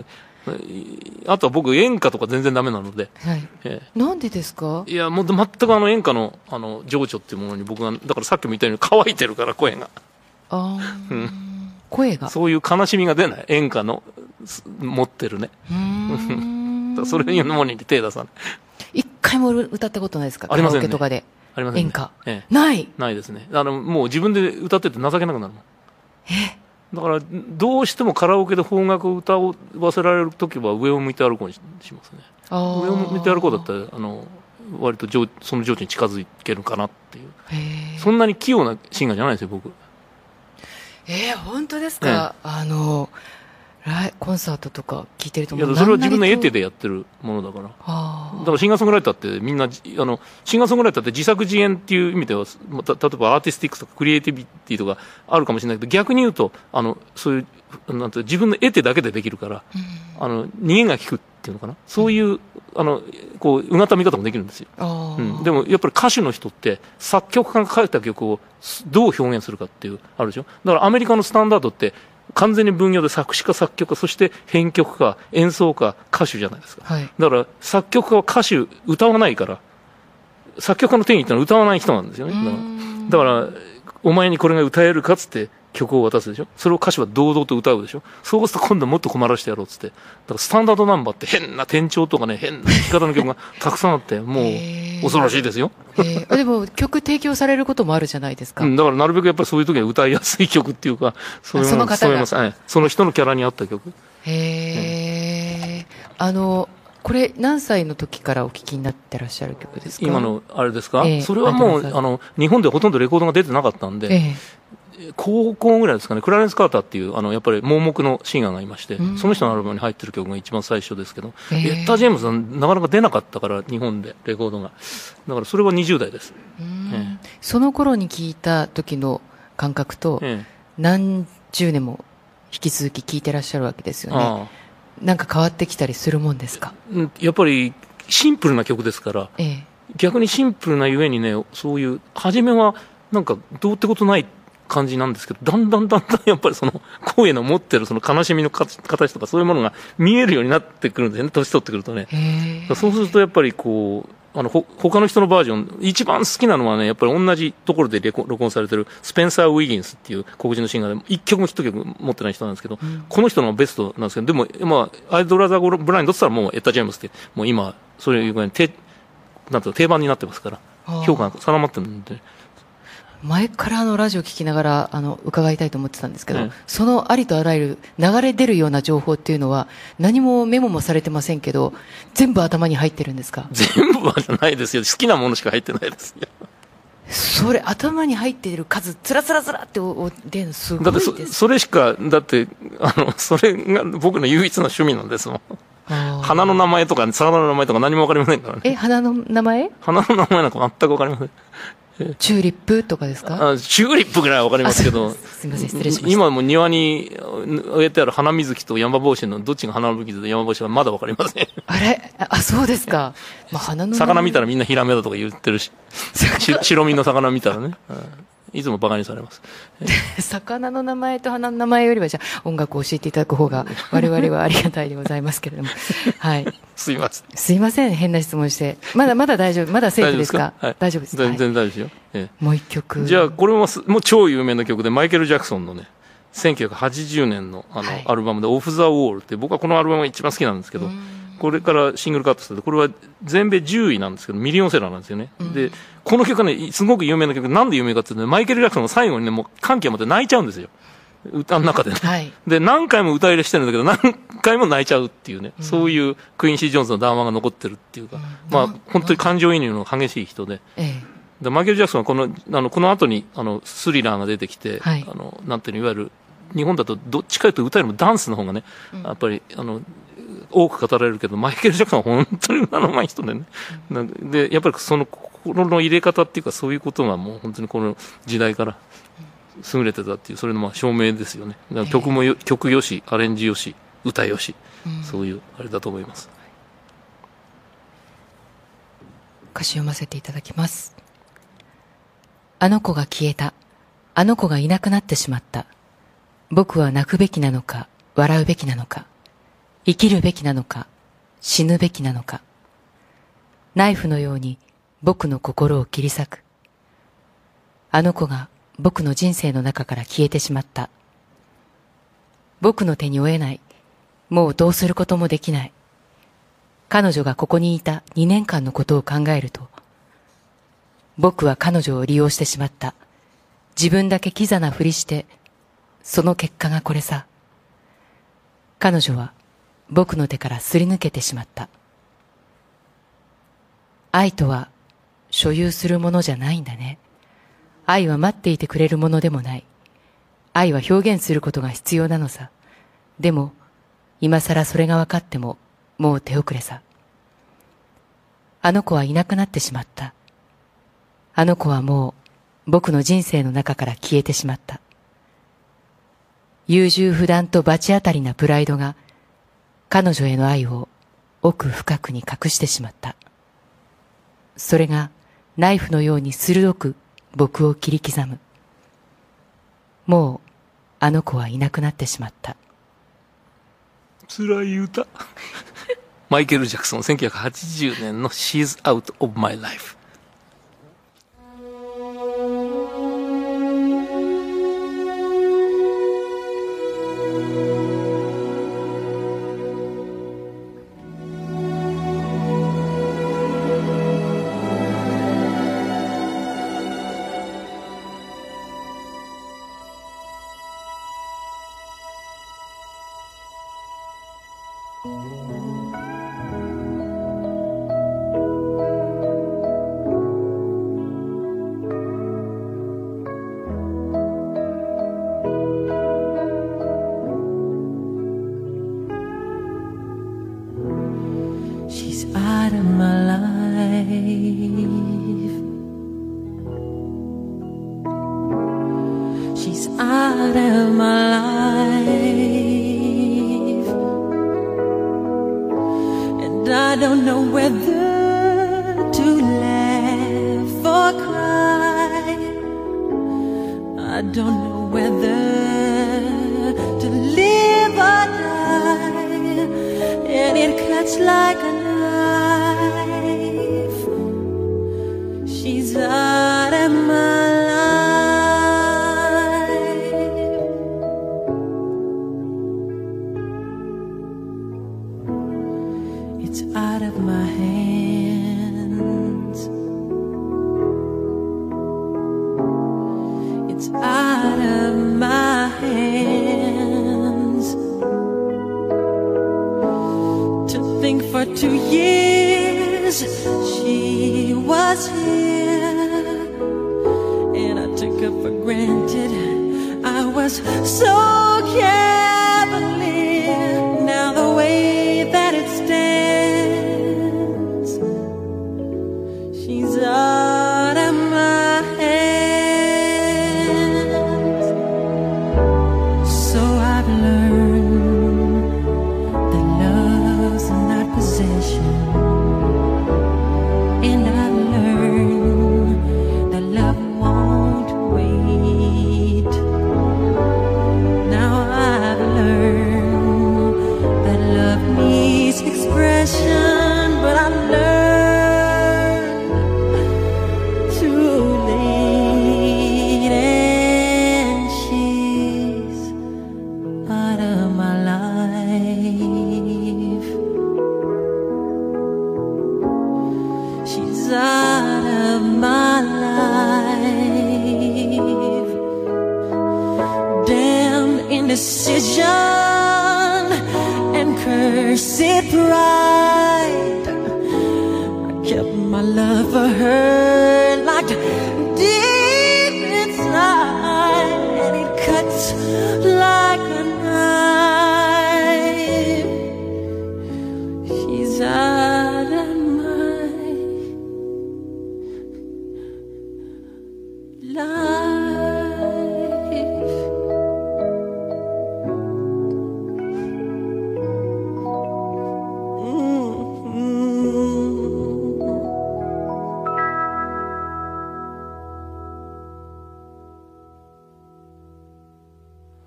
あとは僕演歌とか全然ダメなので、 はいええ、なんでですか？ いやもう全くあの演歌のあの情緒っていうものに僕がだからさっきも言ったように乾いてるから声があ、 うん、 声がそういう悲しみが出ない演歌の持ってるねうーんそれにものに手出さない一回も歌ったことないですか？ ありませんねカラオケとかでありませんね演歌、 ええ、 ないないですね。あのもう自分で歌ってて情けなくなるもん。 えだからどうしてもカラオケで邦楽を歌わせられるときは上を向いて歩こうにしますね。 あ上を向いて歩こうだったらあの割と上その情緒に近づけるかなっていう。 へそんなに器用なシンガーじゃないですよ僕。 えー、本当ですか？ ええ、 あのライコンサートとか聞いてるといもうやそれは自分のエテででやってるものだから。 あだからシンガーソングライターってみんなあのシンガーソングライターって自作自演っていう意味ではまた例えばアーティスティックとかクリエイティビティとかあるかもしれないけど逆に言うとあのそういうなんて自分のエテだけでできるから、 うん、 あの逃げが利くっていうのかなそういう、うん、あのこううがった見方もできるんですよ、 あ、 うん、でもやっぱり歌手の人って作曲家が書いた曲をどう表現するかっていうあるでしょ。だからアメリカのスタンダードって完全に分業で作詞家作曲家そして編曲家演奏家歌手じゃないですか、 はい、 だから作曲家は歌手歌わないから作曲家の定義ってのは歌わない人なんですよね。だからだからお前にこれが歌えるかっつって曲を渡すでしょ。それを歌手は堂々と歌うでしょ。そうすると今度はもっと困らしてやろうっつってだからスタンダードナンバーって変な転調とかね変な弾き方の曲がたくさんあってもう恐ろしいですよ。 えー、でも曲提供されることもあるじゃないですか、 うん、だからなるべくやっぱりそういう時に歌いやすい曲っていうかそういうその方がます、はい、その人のキャラに合った曲。 へえ、うん、あのこれ何歳の時からお聴きになってらっしゃる曲ですか？ 今のあれですか、 えー、 それはもうあの日本でほとんどレコードが出てなかったんで、えー、高校ぐらいですかね。クラレンス・カーターっていうあのやっぱり盲目のシンガーがいまして、うん、その人のアルバムに入ってる曲が一番最初ですけど、えー、エッタ・ジェームズはなかなか出なかったから日本でレコードがだからそれはにじゅう代です、 うん、えー、その頃に聴いた時の感覚と、えー、何十年も引き続き聴いてらっしゃるわけですよね。あなんか変わってきたりするもんですか？ やっぱりシンプルな曲ですから、ええ、逆にシンプルなゆえにねそういう初めはなんかどうってことない感じなんですけどだんだんだんだんやっぱりその声の持ってるその悲しみの形とかそういうものが見えるようになってくるんですよね年取ってくるとね。そうするとやっぱりこうあのほ他の人のバージョン一番好きなのはねやっぱり同じところでレコ録音されてるスペンサー・ウィギンスっていう黒人のシンガーで一曲も一曲持ってない人なんですけど、うん、この人のベストなんですけどでもまあアイドラザー・ブラインドって言ったらもうエッタ・ジェームスってもう今そういうぐらい定なんていう定番になってますから評価が定まってるんで。 前からあのラジオ聞きながらあの伺いたいと思ってたんですけど、うん、そのありとあらゆる流れ出るような情報っていうのは何もメモもされてませんけど全部頭に入ってるんですか？ 全部はじゃないですよ。好きなものしか入ってないですよ。 それ頭に入っている数つらつらつらって出るのすごいです。 だって そ, それしかだってあのそれが僕の唯一の趣味なんですもん。花の名前とか魚の名前とか何も分かりませんからね。 え花の名前花の名前なんか全く分かりません。 チューリップとかですか？ あチューリップぐらいは分かりますけどすみません失礼しました。 今も庭に植えてある花水木と山帽子のどっちが花水木と山帽子はまだ分かりません。 あれあそうですか、まあ、花の魚見たらみんなヒラメだとか言ってるし白身の魚見たらね、うんいつもバカにされます。 魚の名前と花の名前よりはじゃあ音楽を教えていただく方が我々はありがたいでございますけれどもはい。 すいません。 すいません変な質問してまだまだ大丈夫まだセーフですか？ 大丈夫ですか？はい、 大丈夫です。 全然大丈夫ですよ。ええ、 もう一曲。 じゃあこれももう超有名な曲でマイケル・ジャクソンのねせんきゅうひゃくはちじゅうねんのあの、はい、アルバムでオフ・ザ・ウォールって僕はこのアルバムが一番好きなんですけどこれからシングルカットするとこれは全米じゅういなんですけどミリオンセラーなんですよね、うん、でこの曲はねすごく有名な曲なんで有名かっていうとマイケル・ジャクソンが最後にねもう感極まって泣いちゃうんですよ歌の中でね、はい、で何回も歌入れしてるんだけど何回も泣いちゃうっていうね、うん、そういうクイーンシー・ジョーンズの談話が残ってるっていうか、うん、まあ本当に感情移入の激しい人で、ええ、でマイケル・ジャクソンはこのあのこの後にあのスリラーが出てきて、はい、あのなんていうのいわゆる日本だとどっちかというと歌よりもダンスの方がね、うん、やっぱりあの多く語られるけどマイケル・ジャクソンは本当に歌の上手い人でね、うん、でやっぱりその心の入れ方っていうかそういうことがもう本当にこの時代から優れてたっていうそれのまあ証明ですよね。だから曲もよ、曲よしアレンジよし歌よし、うん、そういうあれだと思います。 歌詞読ませていただきます。あの子が消えた。あの子がいなくなってしまった。僕は泣くべきなのか笑うべきなのか。 生きるべきなのか、死ぬべきなのか。ナイフのように僕の心を切り裂く。あの子が僕の人生の中から消えてしまった。僕の手に負えない。もうどうすることもできない。彼女がここにいたにねんかんのことを考えると、僕は彼女を利用してしまった。自分だけキザなふりして、その結果がこれさ。彼女は僕の手からすり抜けてしまった。愛とは所有するものじゃないんだね。愛は待っていてくれるものでもない。愛は表現することが必要なのさ。でも、今さらそれが分かっても、もう手遅れさ。あの子はいなくなってしまった。あの子はもう僕の人生の中から消えてしまった。優柔不断と罰当たりなプライドが彼女への愛を奥深くに隠してしまった。それがナイフのように鋭く僕を切り刻む。もうあの子はいなくなってしまった。 辛い歌。マイケル・ジャクソン、せんきゅうひゃくはちじゅうねんの She's Out of My Life。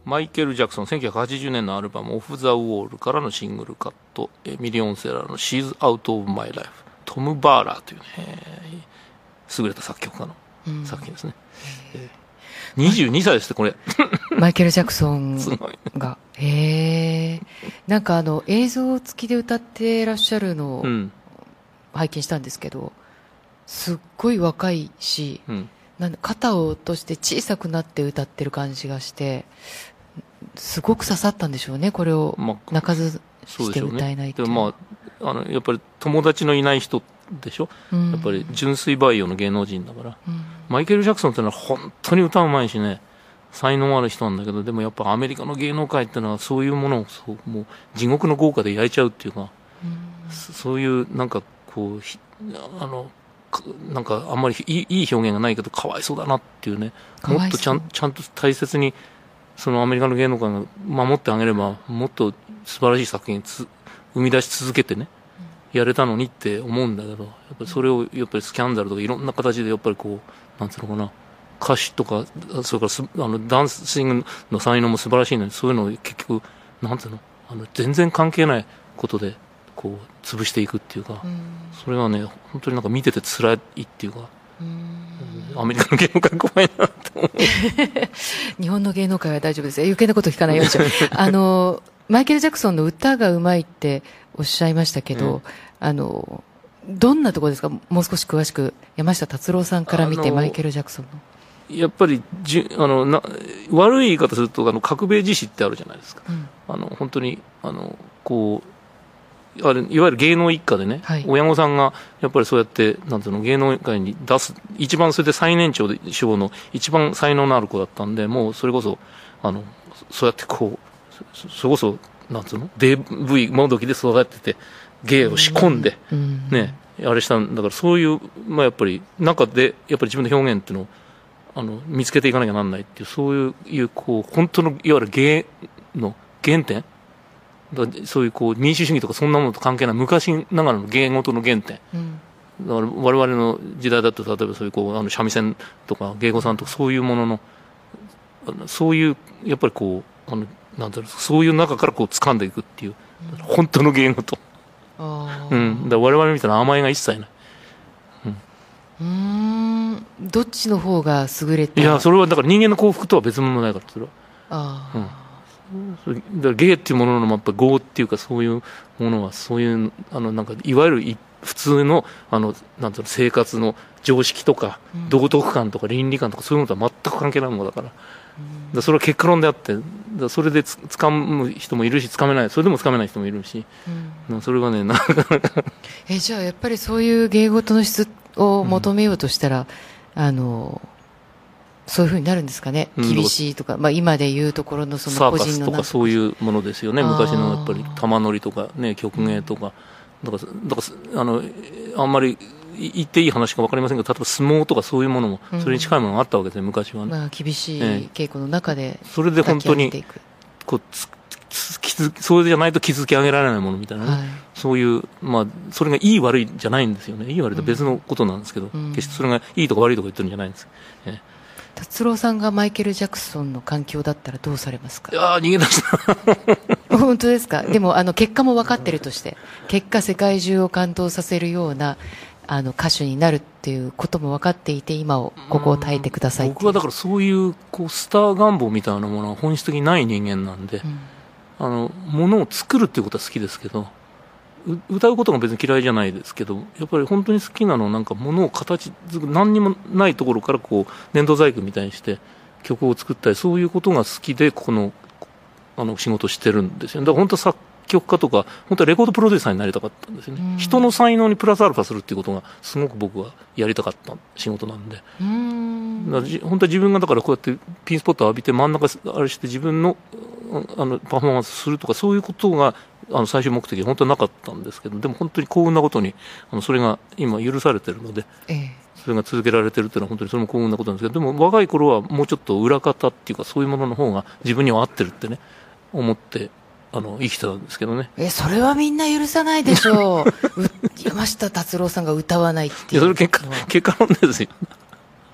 マイケル・ジャクソンせんきゅうひゃくはちじゅうねんのアルバム「オフ・ザ・ウォール」からのシングルカット、ミリオンセラーの「She's Out of My Life」、トム・バーラーというね優れた作曲家の作品ですね、うんえー、にじゅうにさいですってこれマイケル・ジャクソンすごいがへえなんかあの映像付きで歌ってらっしゃるのを拝見したんですけど、すっごい若いし、うん、なんで肩を落として小さくなって歌ってる感じがしてすごく刺さったんでしょうね、これを泣かずして歌えないっていう、 まあ、あのやっぱり友達のいない人でしょ、うん、やっぱり純粋培養の芸能人だから、うん、マイケル・ジャクソンってのは本当に歌うまいしね才能ある人なんだけど、でもやっぱアメリカの芸能界ってのはそういうものをそうもう地獄の豪華で焼いちゃうっていうか、うん、そういうなんかこうあのなんかあんまりいい、いい表現がないけどかわいそうだなっていうね、もっとちゃん、ちゃんと大切にそのアメリカの芸能界が守ってあげればもっと素晴らしい作品つ生み出し続けてね、やれたのにって思うんだけど、やっぱりそれをやっぱりスキャンダルとかいろんな形でやっぱりこうなんつうのかな、歌手とかそれからすあのダンシングの才能も素晴らしいのに、そういうのを結局なんつうのあの全然関係ないことでこう潰していくっていうか、うん、それはね本当になんか見てて辛いっていうか、うん、アメリカの芸能界怖いなと思う日本の芸能界は大丈夫ですよ、余計なこと聞かないようにしようあのマイケル・ジャクソンの歌がうまいっておっしゃいましたけど、うん、あのどんなところですか、もう少し詳しく山下達郎さんから見てマイケル・ジャクソンのやっぱりじあのな悪い言い方するとあの角兵衛自死ってあるじゃないですか、うん、あの本当にあのこうあれいわゆる芸能一家でね、はい、親御さんがやっぱりそうやってなんていうの芸能界に出す一番それで最年長で志望の一番才能のある子だったんで、もうそれこそあのそうやってこうそれこそなんていうの デーブイ もどきで育てて芸を仕込んで、うん、ねあれしたんだから、そういうまあやっぱり中でやっぱり自分の表現っていうのをあの見つけていかなきゃなんないっていう、そういういうこう本当のいわゆる芸の原点だ、そういうこう民主主義とかそんなものと関係ない昔ながらの芸事の原点、うん、だから我々の時代だと例えばそういうこうあの三味線とか芸妓さんとかそういうもののそういうやっぱりこうあのなんだろうそういう中からこう掴んでいくっていう、うん、本当の芸事、うん、だから我々みたいな甘えが一切ない。 うーんどっちの方が優れて、 いやそれはだから人間の幸福とは別物ないから、それはあ、うん、だから芸っていうもののやっぱ業っていうかそういうものはそういうあのなんかいわゆる普通のあのなんていうの生活の常識とか、うん、道徳観とか倫理観とかそういうのとは全く関係ないものだから、うん、だからそれは結果論であって、だからそれでつ掴む人もいるし掴めない、それでも掴めない人もいるし、うん、それがねなかなかえじゃあやっぱりそういう芸事の質を求めようとしたら、うん、あのそういうふうになるんですかね、厳しいとか、うんまあ、今でいうところのその個人のサーカスとかそういうものですよね、昔のやっぱり玉乗りとか、ね、曲芸とか、だからだからあのあんまり言っていい話か分かりませんけど、例えば相撲とかそういうものもそれに近いものがあったわけですね、うん、昔はね、 まあ、厳しい稽古の中で、 ええ、それで本当にこうつつ気づそれじゃないと築き上げられないものみたいなね、はい、そういう、まあ、それがいい悪いじゃないんですよね、いい悪いと別のことなんですけど、うん、決してそれがいいとか悪いとか言ってるんじゃないんです、ええ、 達郎さんがマイケル・ジャクソンの環境だったらどうされますか。 いや逃げ出した本当ですか。でもあの結果も分かってるとして、結果世界中を感動させるようなあの歌手になるっていうことも分かっていて、今をここを耐えてください。 僕はだからそういうこうスター願望みたいなものは本質的にない人間なんで、うん、あのものを作るっていうことは好きですけど、歌うことが別に嫌いじゃないですけど、やっぱり本当に好きなのはなんかものを形作る、何にもないところからこう粘土細工みたいにして曲を作ったり、そういうことが好きでこのあの仕事をしてるんですよ。だから本当作曲家とか本当はレコードプロデューサーになりたかったんですよね。人の才能にプラスアルファするっていうことがすごく僕はやりたかった仕事なんで、うんだから本当は自分がだからこうやってピンスポットを浴びて真ん中あれして自分のあのパフォーマンスするとかそういうことがあの最終目的は本当はなかったんですけど、でも本当に幸運なことにあのそれが今許されてるので、ええ、それが続けられてるっていうのは本当にそれも幸運なことなんですけど、でも若い頃はもうちょっと裏方っていうかそういうものの方が自分には合ってるってね思ってあの生きてたんですけどね。 えそれはみんな許さないでしょう山下達郎さんが歌わないっていう。 いやそれ結果結果論ですよ。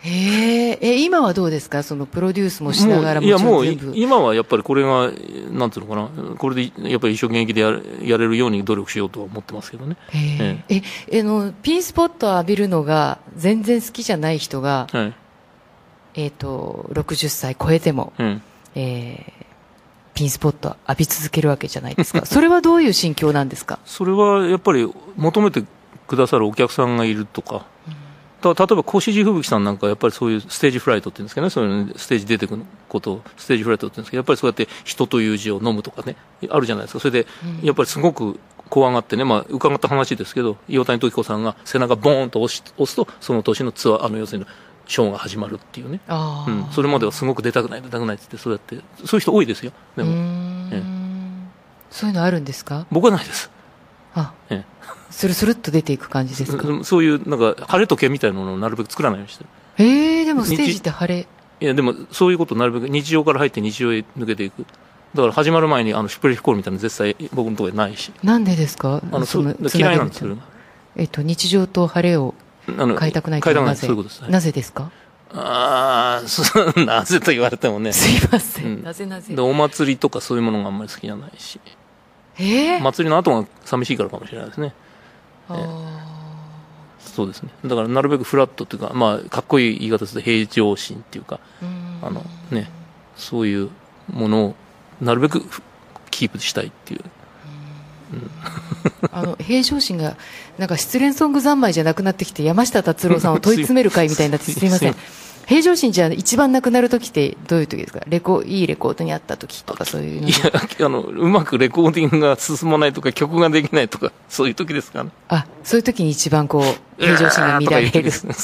へえ、え、今はどうですか、そのプロデュースもしながらもちろん全部。 もういやもう今はやっぱりこれがなんていうのかな、これでやっぱり一生懸命でややれるように努力しようとは思ってますけどね。 へえ、え、あのピンスポットを浴びるのが全然好きじゃない人が、はい、えっ、ー、とろくじゅっさい超えても、うん、えー、ピンスポット浴び続けるわけじゃないですか。それはどういう心境なんですか。それはやっぱり求めてくださるお客さんがいるとか。例えば越路吹雪さんなんかやっぱりそういうステージフライトっていうんですけどね、そういうステージ出てくることをステージフライトって言うんですけど、やっぱりそうやって人という字を飲むとかね、あるじゃないですか。それでやっぱりすごく怖がってね、まあ伺った話ですけど、岩谷時子さんが背中ボーンと押し押すとその年のツアー、あの要するにショーが始まるっていうね、うん、それまではすごく出たくない出たくないって言って、そうやってそういう人多いですよ。でも、ええ、 そういうのあるんですか。 僕はないです。 あ、ええ、スルスルっと出ていく感じですか。 そういうなんか晴れ時計みたいなものをなるべく作らないようにしてる。 えー、でもステージって晴れ、 いやでもそういうことをなるべく日常から入って日常へ抜けていく。だから始まる前にあのシュプレヒコールみたいなの絶対僕のところにないし。 なんでですか。 あのその嫌いなんですよ。 えっと日常と晴れを変えたくないというのはなぜ、そういうことです、はい、なぜですか。 ああ、なぜと言われてもね。 すいません、うん、なぜなぜ。 でお祭りとかそういうものがあんまり好きじゃないし。 えー、 祭りの後が寂しいからかもしれないですね。えー、そうですね。だからなるべくフラットというか、まあかっこいい言い方ですと平常心っていうか、あのね、そういうものをなるべくキープしたいっていう。うん、 あの平常心がなんか失恋ソング三昧じゃなくなってきて、山下達郎さんを問い詰める会みたいになってすみません。平常心じゃ一番なくなるときってどういう時ですか。レコいいレコードにあったときとかそういうの。 いやあのうまくレコーディングが進まないとか曲ができないとかそういう時ですかね。 あ、そういう時に一番こう平常心が乱れる。そうです。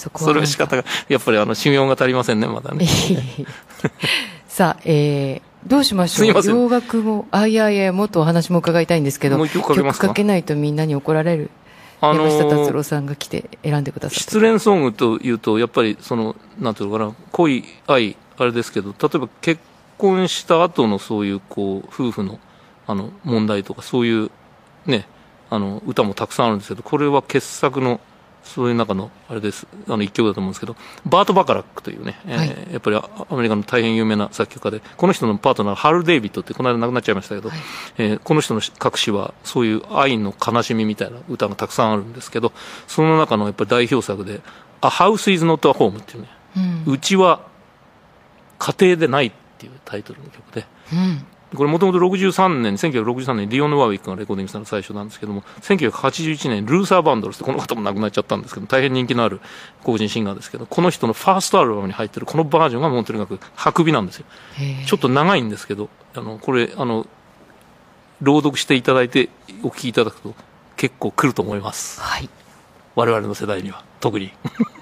そこはそれは仕方がやっぱりあの修行が足りませんねまだね。 さあ、えー、どうしましょう。洋楽もあいやいやもっとお話も伺いたいんですけど、 もう一曲かけますか。 曲かけないとみんなに怒られる。あのー、山下達郎さんが来て選んでくださった。 失恋ソングというとやっぱりそのなんていうのかな、恋愛あれですけど、例えば結婚した後のそういうこう夫婦のあの問題とかそういうねあの歌もたくさんあるんですけど、これは傑作のそういう中のあれです、あの一曲だと思うんですけど、バート・バカラックというね、はい、えー、やっぱりアメリカの大変有名な作曲家で、この人のパートナーハル・デイビッドってこの間亡くなっちゃいましたけど、はい、えー、この人の歌詞はそういう愛の悲しみみたいな歌がたくさんあるんですけど、その中のやっぱり代表作で「A House is not a Home」っていうね、うち、ん、は家庭でないっていうタイトルの曲で、うん、これもともとろくじゅうさんねんせんきゅうひゃくろくじゅうさんねんにリオン・ワーウィックがレコーディングしたのが最初なんですけども、せんきゅうひゃくはちじゅういちねんルーサー・バンドルスってこの方も亡くなっちゃったんですけど、大変人気のある黒人シンガーですけど、この人のファーストアルバムに入ってるこのバージョンがもうとにかく白尾なんですよ。ちょっと長いんですけど、あのこれあの朗読していただいてお聴きいただくと結構来ると思います、はい、我々の世代には特に。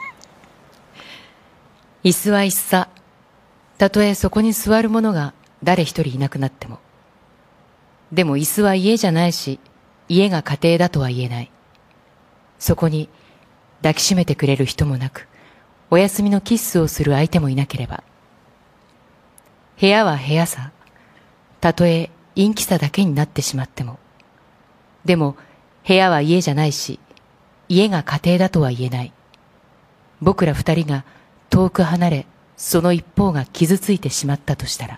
椅子は椅子さ、たとえそこに座る者が誰一人いなくなっても。でも椅子は家じゃないし、家が家庭だとは言えない。そこに抱きしめてくれる人もなく、お休みのキッスをする相手もいなければ。部屋は部屋さ、たとえ陰気さだけになってしまっても。でも部屋は家じゃないし、家が家庭だとは言えない。僕ら二人が遠く離れ、その一方が傷ついてしまったとしたら。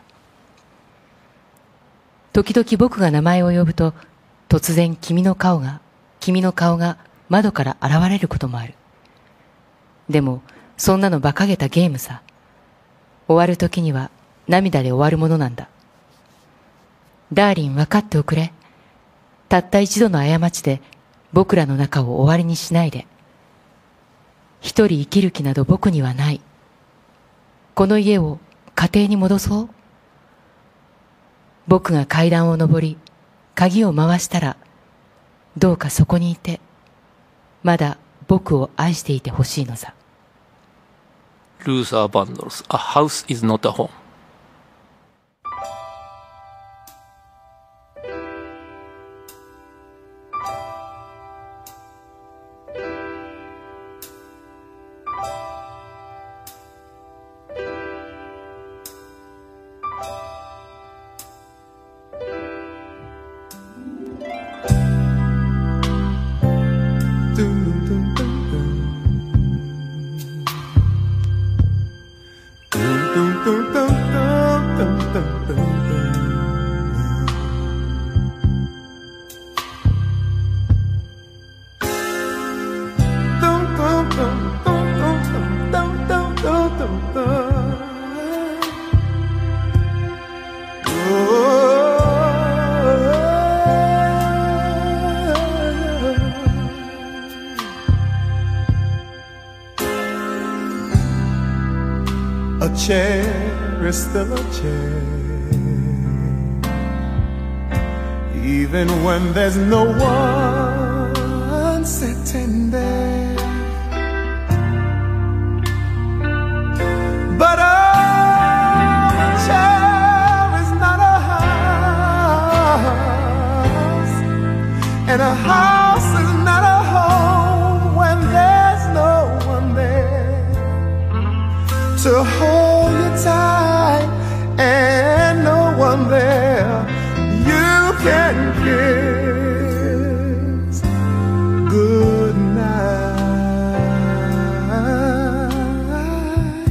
時々僕が名前を呼ぶと、突然君の顔が、君の顔が窓から現れることもある。でも、そんなの馬鹿げたゲームさ。終わる時には涙で終わるものなんだ。ダーリン、分かっておくれ。たった一度の過ちで僕らの仲を終わりにしないで。一人生きる気など僕にはない。この家を家庭に戻そう。僕が階段を上り、鍵を回したら、どうかそこにいて、まだ僕を愛していてほしいのさ。 ルーサー・バンドルス、A House is not a Home。 A chair is still a chair, even when there's no one sitting there. But a chair is not a house, and a house is not a home when there's no one there to hold you tight, and no one there you can kiss good night.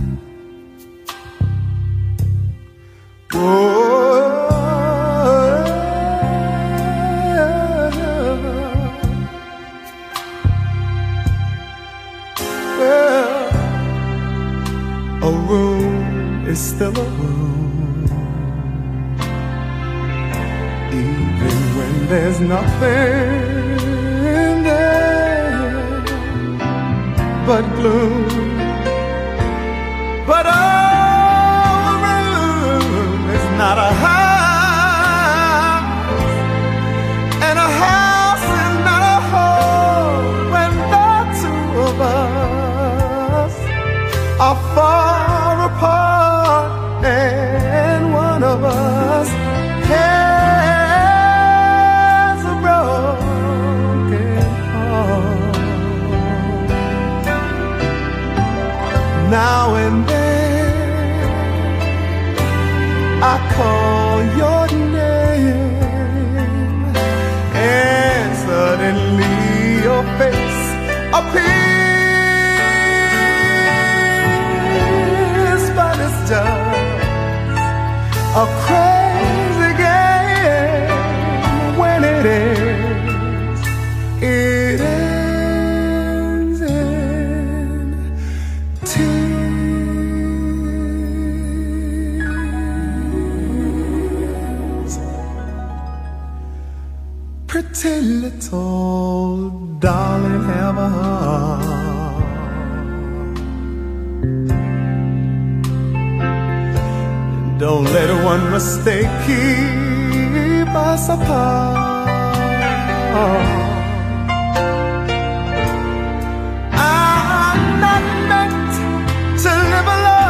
Oh, well, a room is still a room, even when there's nothing there but gloom. But a room is not a house, and a house is not a home when the two of us are far apart, and one of us has a broken heart. Now and then I call your name, and suddenly your face appears, but it's just a crazy game. When it ends, it ends in tears. Pretty little darling, have a heart. Don't let one mistake keep us apart. I'm not meant to live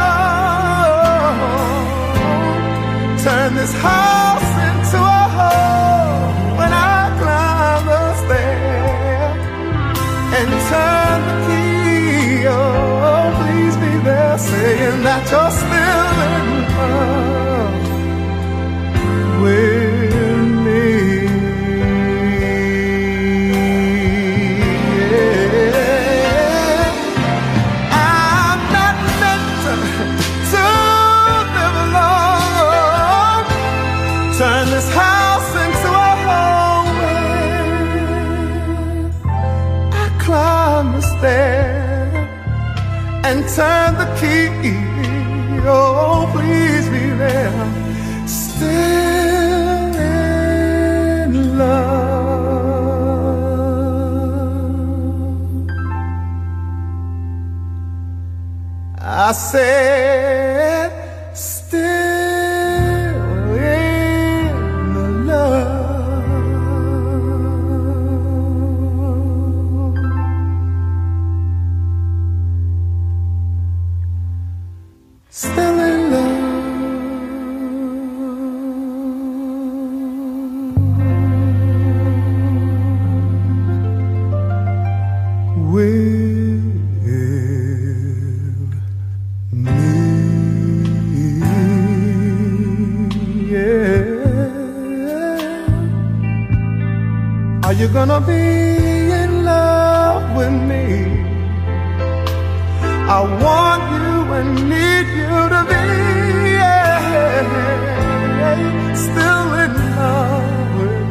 alone. Turn this house into a home when I climb the stair and turn the key. Oh, please be there, saying that you're still in love with me. Yeah. I'm not meant to, to live alone. Turn this house into a home when I climb the stair and turn the key. Oh, please be there, still in love. I said, still in love. Still in love with me. Yeah. Are you gonna be in love with me? I want you and need you to be, yeah, still in love with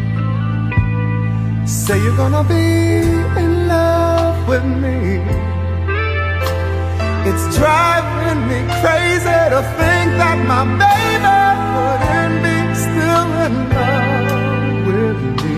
me. Say you're gonna be in love with me. It's driving me crazy to think that my baby wouldn't be still in love with me.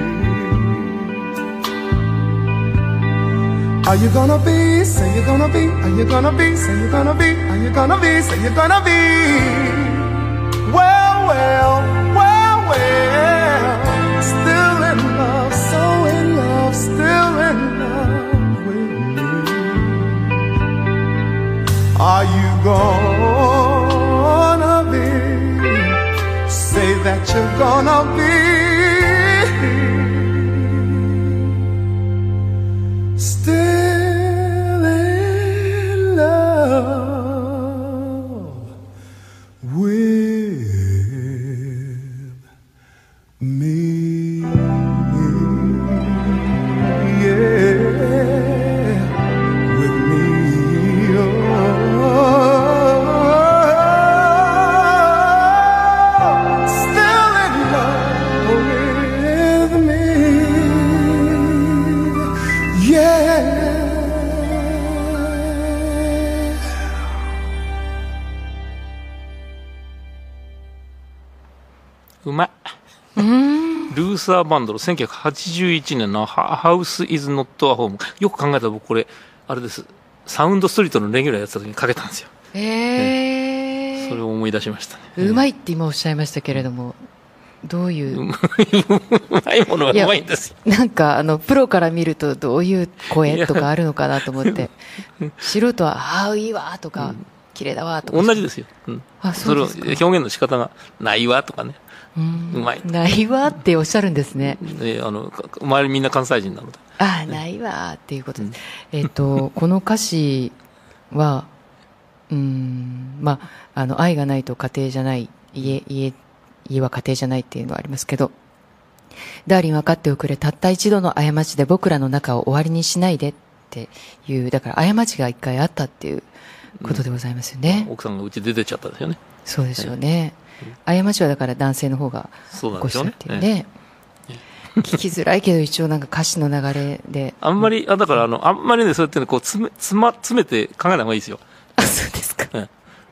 Are you gonna be, say you're gonna be, are you gonna be, say you're gonna be, are you gonna be, say you're gonna be? Well, well, well, well, still in love, so in love, still in love with me. Are you gonna be, say that you're gonna be still in love with me? Yeah, with me. Oh, still in love with me. Yeah. うまい。ルーサーバンドのせんきゅうひゃくはちじゅういちねんのハウスイズノットアホーム。よく考えたら僕これ、あれです。サウンドストリートのレギュラーやってた時にかけたんですよ。 えーね、それを思い出しましたね。 うまいって今おっしゃいましたけれども、どういう。 うまいものはうまいんですよ。 なんか、あの、プロから見るとどういう声とかあるのかなと思って、素人は、ああ、いいわとか、うん、綺麗だわとか。 同じですよ。うん、 あ、そうですか。 それ表現の仕方がないわとかね。 うん、 うまい。 ないわっておっしゃるんですね。 えー、あの、周りみんな関西人なので。 ああ、ないわっていうことです。うん、えっと、この歌詞は、うん、まあ、あの、愛がないと家庭じゃない、家、家、家は家庭じゃないっていうのはありますけど、ダーリン分かっておくれ、たった一度の過ちで僕らの仲を終わりにしないでっていう、だから過ちが一回あったっていうことでございますよね。 うん、奥さんがうち出てっちゃったんですよね。 そうですよね。はい、過ちはだから男性の方が起こしたっていうね。聞きづらいけど一応なんか歌詞の流れで。 あんまり、あ、だからあの、あんまりね、そうやってね、こう、つめ、つま、詰めて考えない方がいいですよ。 あ、そうですか。 うん、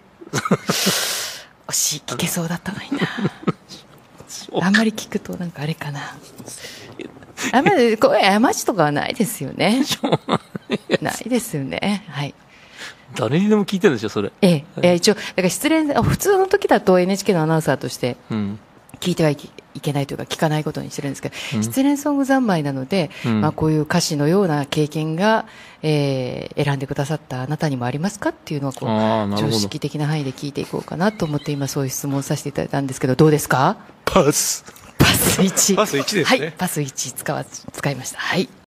惜しい、聞けそうだったのにな。あんまり聞くとなんかあれかな。あんまり、こういう過ちとかはないですよね。ないですよね。はい。 誰にでも聞いてるんですよ、それ。 ええ、ええ、一応、だから失恋、普通の時だと エヌエイチケー のアナウンサーとして、聞いてはいけないというか、聞かないことにしてるんですけど、うん、失恋ソング三昧なので、うん、まあこういう歌詞のような経験が、えー、選んでくださったあなたにもありますかっていうのは、こう、常識的な範囲で聞いていこうかなと思って、今そういう質問をさせていただいたんですけど、どうですか？ パス。 パスいち。 パスいちですね。 はい、パスいち使わ、使いました。はい。